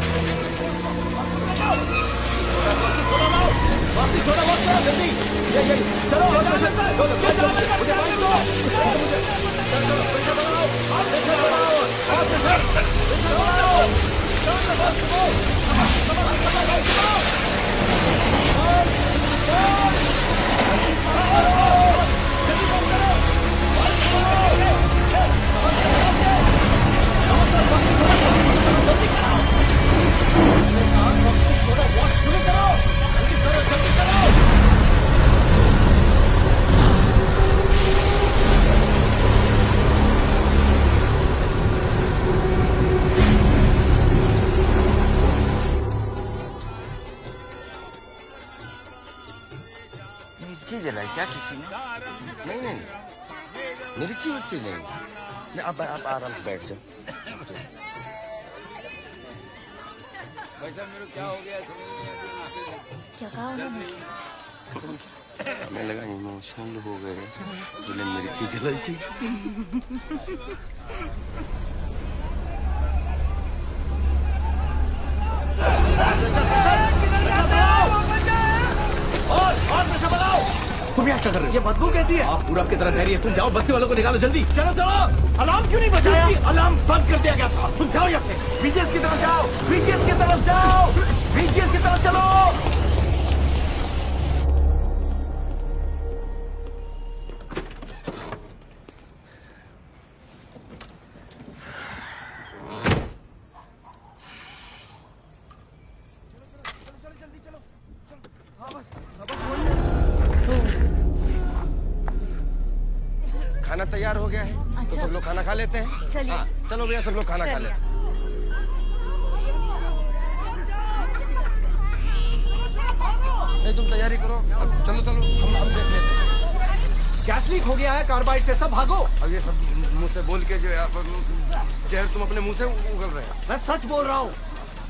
बॉक्सिंग छोड़ो, वॉश करो जल्दी, ये चलो मुझे बाइक दो, मिर्ची जलाई क्या किसी ने? नहीं मिर्ची नहीं, आप आराम से बैठ जाओ। भाई साहब मेरे क्या हो गया? क्या कहा उन्होंने? हमें लगा इमोशनल हो गए, बोले मिर्ची जलाई थी किसी ने। और नशा बनाओ। तुम यहाँ क्या कर रहे हो? ये बदबू कैसी है? आप पूरब की तरफ बह रही है, तुम जाओ बस्ती वालों को निकालो जल्दी। चलो अलार्म क्यों नहीं बजाया? अलार्म बंद कर दिया गया था। तुम जाओ यहाँ से, बीजीएस की तरफ जाओ, बीजीएस की तरफ जाओ, बीजीएस की तरफ चलो। खाना तैयार हो गया है। अच्छा। तो सब लोग खाना खा लेते हैं। चलिए। हाँ, चलो भैया सब लोग खाना खा लेते हैं। नहीं तुम तैयारी करो, चलो हम देख लेते हैं। गैस लीक हो गया है कार्बाइड से, सब भागो। अब ये सब मुंह से बोल के जो जहर तुम अपने मुंह से उगल रहे हो। मैं सच बोल रहा हूँ।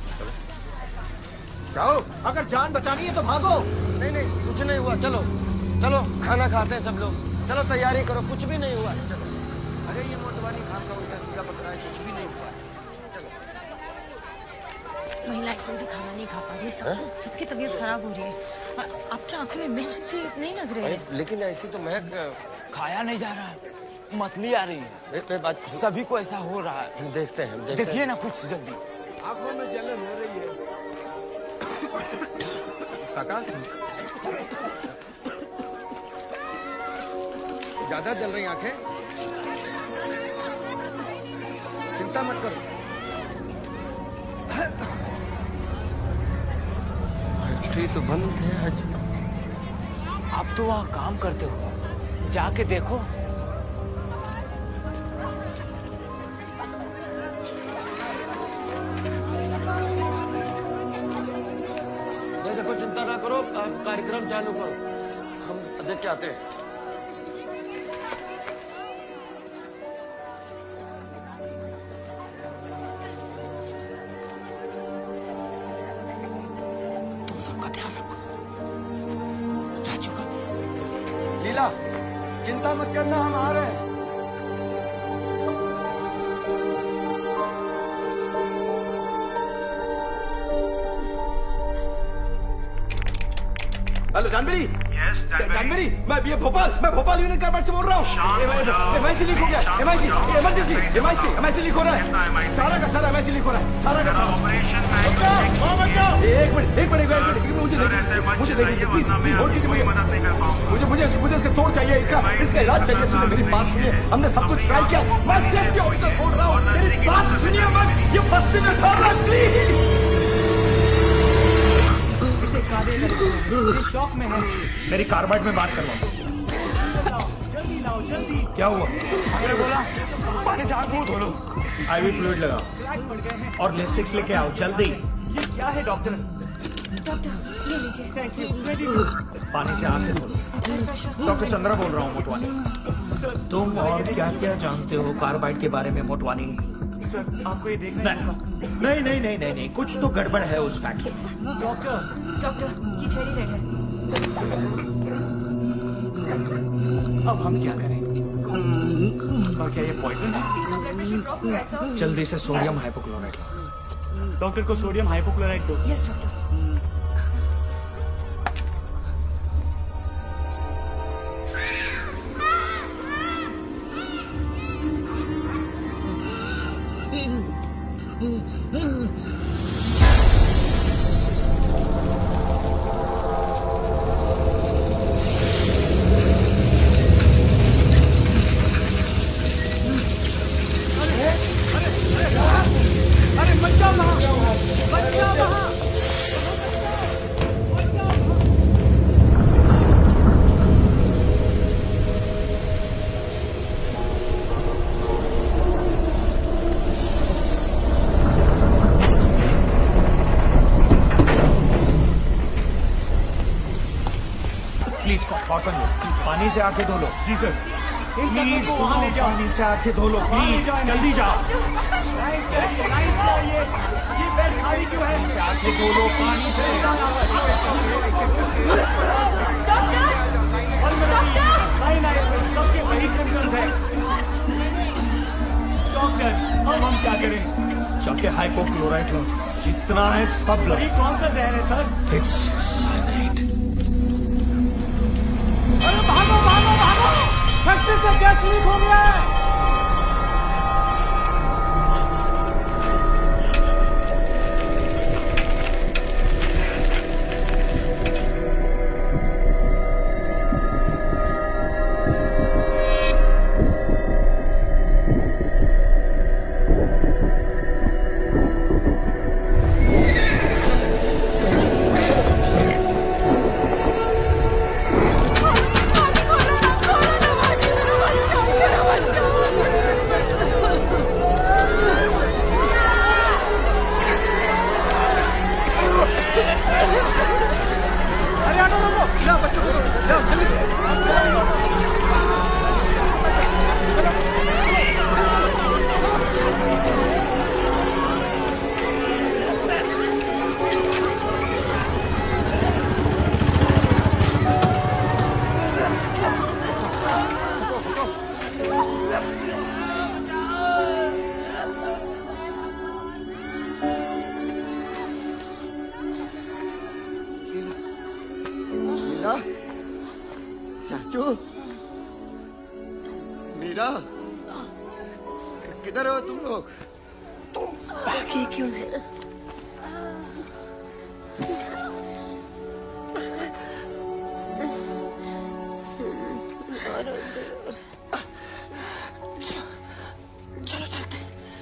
जाओ, अगर जान बचानी है तो भागो। नहीं कुछ नहीं हुआ, चलो खाना खाते हैं सब लोग। चलो तैयारी करो, कुछ भी नहीं हुआ। चलो, अरे ये मोटवानी खान का उल्टा सीधा पकड़ा है, कुछ भी नहीं हुआ। चलो महिलाएं कोई भी खाना नहीं खा पा रही है, सबकी तबीयत खराब हो रही है। और आपकी आंखों में मिर्च से नहीं लग रहे हैं। लेकिन ऐसी तो महक खाया नहीं जा रहा, मतली आ रही है, सभी को ऐसा हो रहा है। देखते हैं, देखिए ना कुछ जल्दी। आंखों में जलन हो रही है। काका ज्यादा जल रही आंखें, चिंता मत करो। फैक्ट्री तो बंद है आज। आप तो वहाँ काम करते हो, जाके देखो। देखो, चिंता ना करो, आप कार्यक्रम चालू करो, हम देख के आते हैं। तुम सबका ध्यान रखो। राजू का लीला, चिंता मत करना, हम आ रहे हैं। हेलो जानबेरी। जानबेरी, मैं भोपाल यूनियन कार्बाइड से बोल रहा हूँ। एमआईसी लीक हो गया, एमआईसी इमरजेंसी, एमआईसी लीक हो रहा है, सारा का सारा एमआईसी लीक हो रहा है, सारा का सारा। एक मिनट, मुझे देखिए प्लीज होल्ड कीजिए, मुझे इसका तोड़ चाहिए, इसका इलाज चाहिए। सुनिए मेरी बात सुनिए, हमने सब कुछ ट्राई किया। मैं सेफ्टी ऑफिसर बोल रहा हूँ, मेरी बात सुनिए मत, ये बस्ती में फैल रहा है, प्लीज। शॉक में है। मेरी कार्बाइड में बात करवाओ। जल्दी क्या हुआ? हमने बोला पानी से आंख मुंह धो लो। आईवी फ्लूइड लगाओ और लिस्टिक्स लेके आओ जल्दी। ये क्या है डॉक्टर? डॉक्टर ये लीजिए। Thank you. पानी से आंखें धो लो। डॉक्टर चंद्रा बोल रहा हूँ मोटवानी। तुम और क्या क्या जानते हो कार्बाइड के बारे में मोटवानी? सर आपको ये देखना नहीं, कुछ तो गड़बड़ है उस फैक्ट्री में। डॉक्टर ये चेरी रेड है। अब हम क्या करें? और क्या ये पॉइजन है? ब्लड प्रेशर ड्रॉप हो रहा है सर। जल्दी से सोडियम हाइपोक्लोराइड लो। डॉक्टर को सोडियम हाइपोक्लोराइड दो। Yes doctor. कॉटन लो, पानी से आंखें धो लो। जी सर। प्लीज पानी से आंखें धो लो, प्लीज जल्दी जाओ। ये बेड खाली क्यों है? आंखें धो लो पानी से। सबके वही सिम्टम्स है। डॉक्टर अब हम क्या करें? चल के हाइपोक्लोराइड लो, जितना है सब लो। ये कौन सा जहर है सर? It's cyanide. अरे भागो फैक्ट्री से गैस लीक हो गया है। किधर हो तुम लोग? बाकी क्यों नहीं? चलो चलते।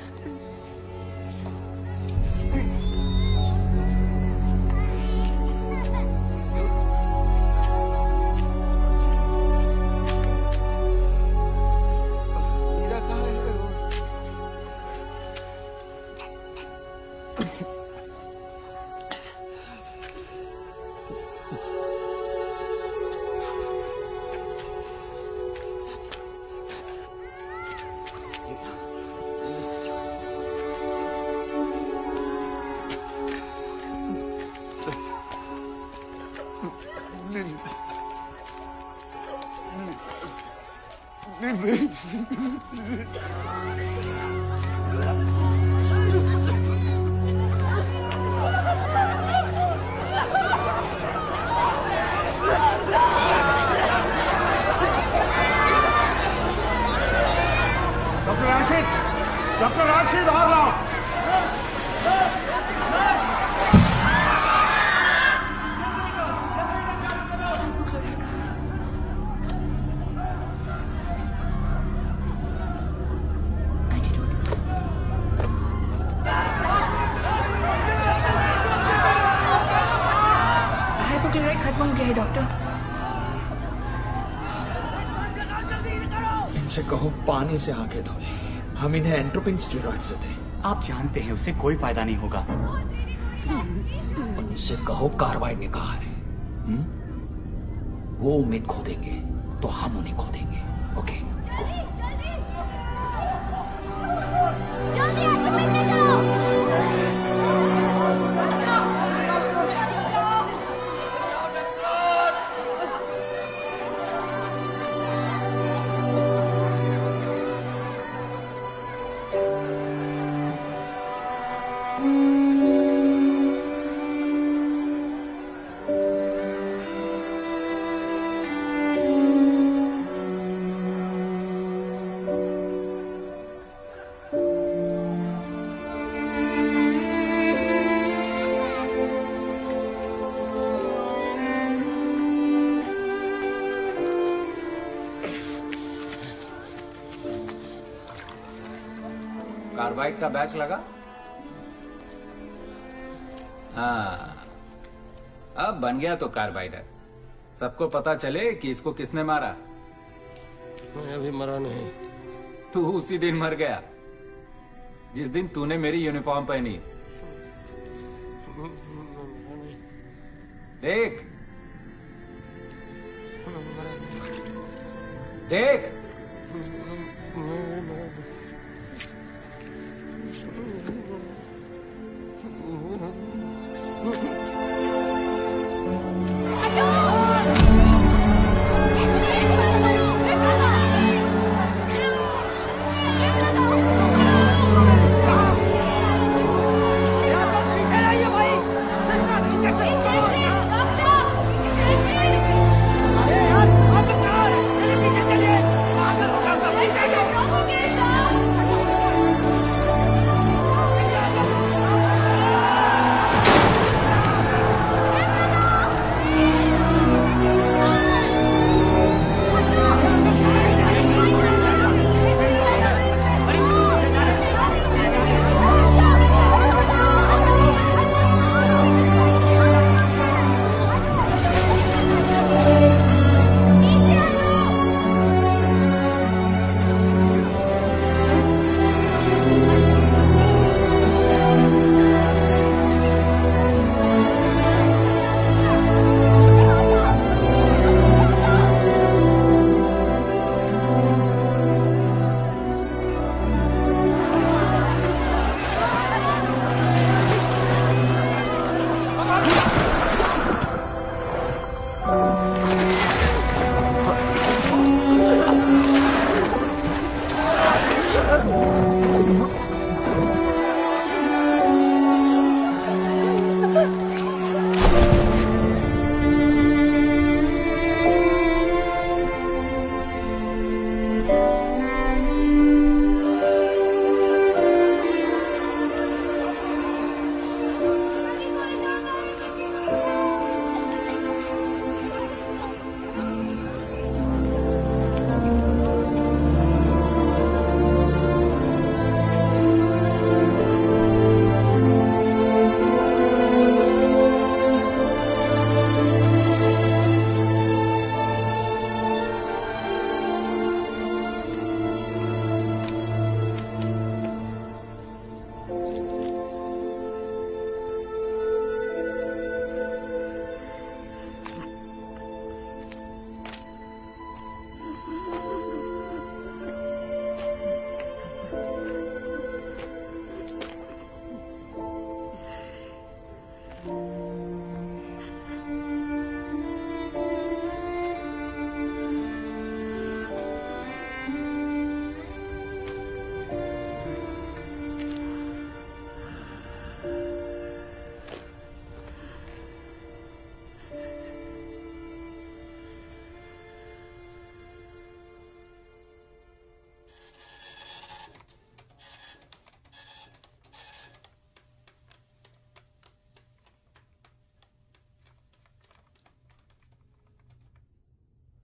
मीरा कहाँ है? डॉक्टर राशिद और लाओ। हाइपोक्लोराइड खत्म हो गया है डॉक्टर। इनसे कहो पानी से आंखें धो ले। हम इन्हें एंट्रोपिन स्टेरॉइड से थे। आप जानते हैं उससे कोई फायदा नहीं होगा। उनसे कहो कार्बाइड ने कहा है। वो उम्मीद खो देंगे तो हम उन्हें खो देंगे। ओके जल्दी एंट्रोपिन लेकर आओ। कार्बाइड का बैच लगा? हाँ, अब बन गया तो कार्बाइडर। सबको पता चले कि इसको किसने मारा। मैं अभी मरा नहीं। तू उसी दिन मर गया जिस दिन तूने मेरी यूनिफॉर्म पहनी। देख देख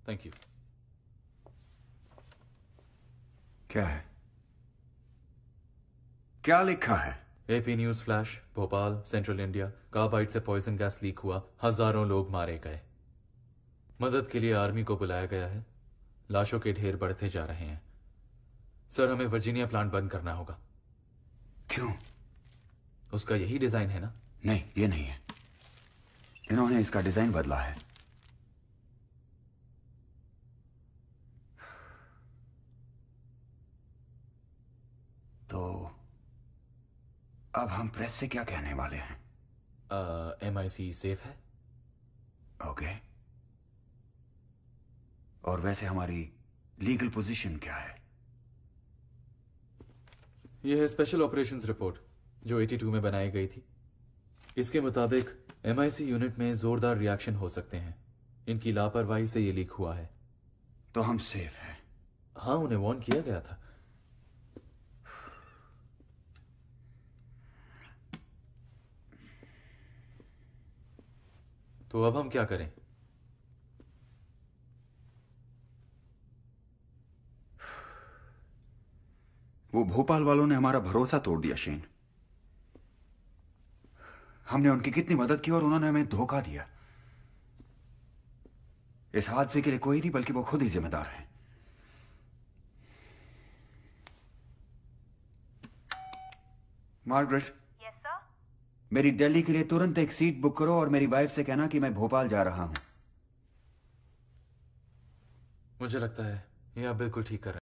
थैंक यू। क्या है? क्या लिखा है? AP news flash, Bhopal central India, carbide से पॉइजन गैस लीक हुआ, हजारों लोग मारे गए। मदद के लिए आर्मी को बुलाया गया है। लाशों के ढेर बढ़ते जा रहे हैं। सर, हमें वर्जीनिया प्लांट बंद करना होगा। क्यों? उसका यही डिजाइन है ना? नहीं, ये नहीं है। इन्होंने इसका डिजाइन बदला है। तो अब हम प्रेस से क्या कहने वाले हैं? MIC सेफ है। ओके। और वैसे हमारी लीगल पोजीशन क्या है? यह है स्पेशल ऑपरेशंस रिपोर्ट जो 82 में बनाई गई थी। इसके मुताबिक MIC यूनिट में जोरदार रिएक्शन हो सकते हैं। इनकी लापरवाही से ये लीक हुआ है। तो हम सेफ हैं? हाँ, उन्हें वार्न किया गया था। तो अब हम क्या करें? वो भोपाल वालों ने हमारा भरोसा तोड़ दिया शेन। हमने उनकी कितनी मदद की और उन्होंने हमें धोखा दिया। इस हादसे के लिए कोई नहीं बल्कि वो खुद ही जिम्मेदार हैं। मार्गरेट। Yes sir. मेरी दिल्ली के लिए तुरंत एक सीट बुक करो और मेरी वाइफ से कहना कि मैं भोपाल जा रहा हूं। मुझे लगता है ये आप बिल्कुल ठीक कर रहे हैं।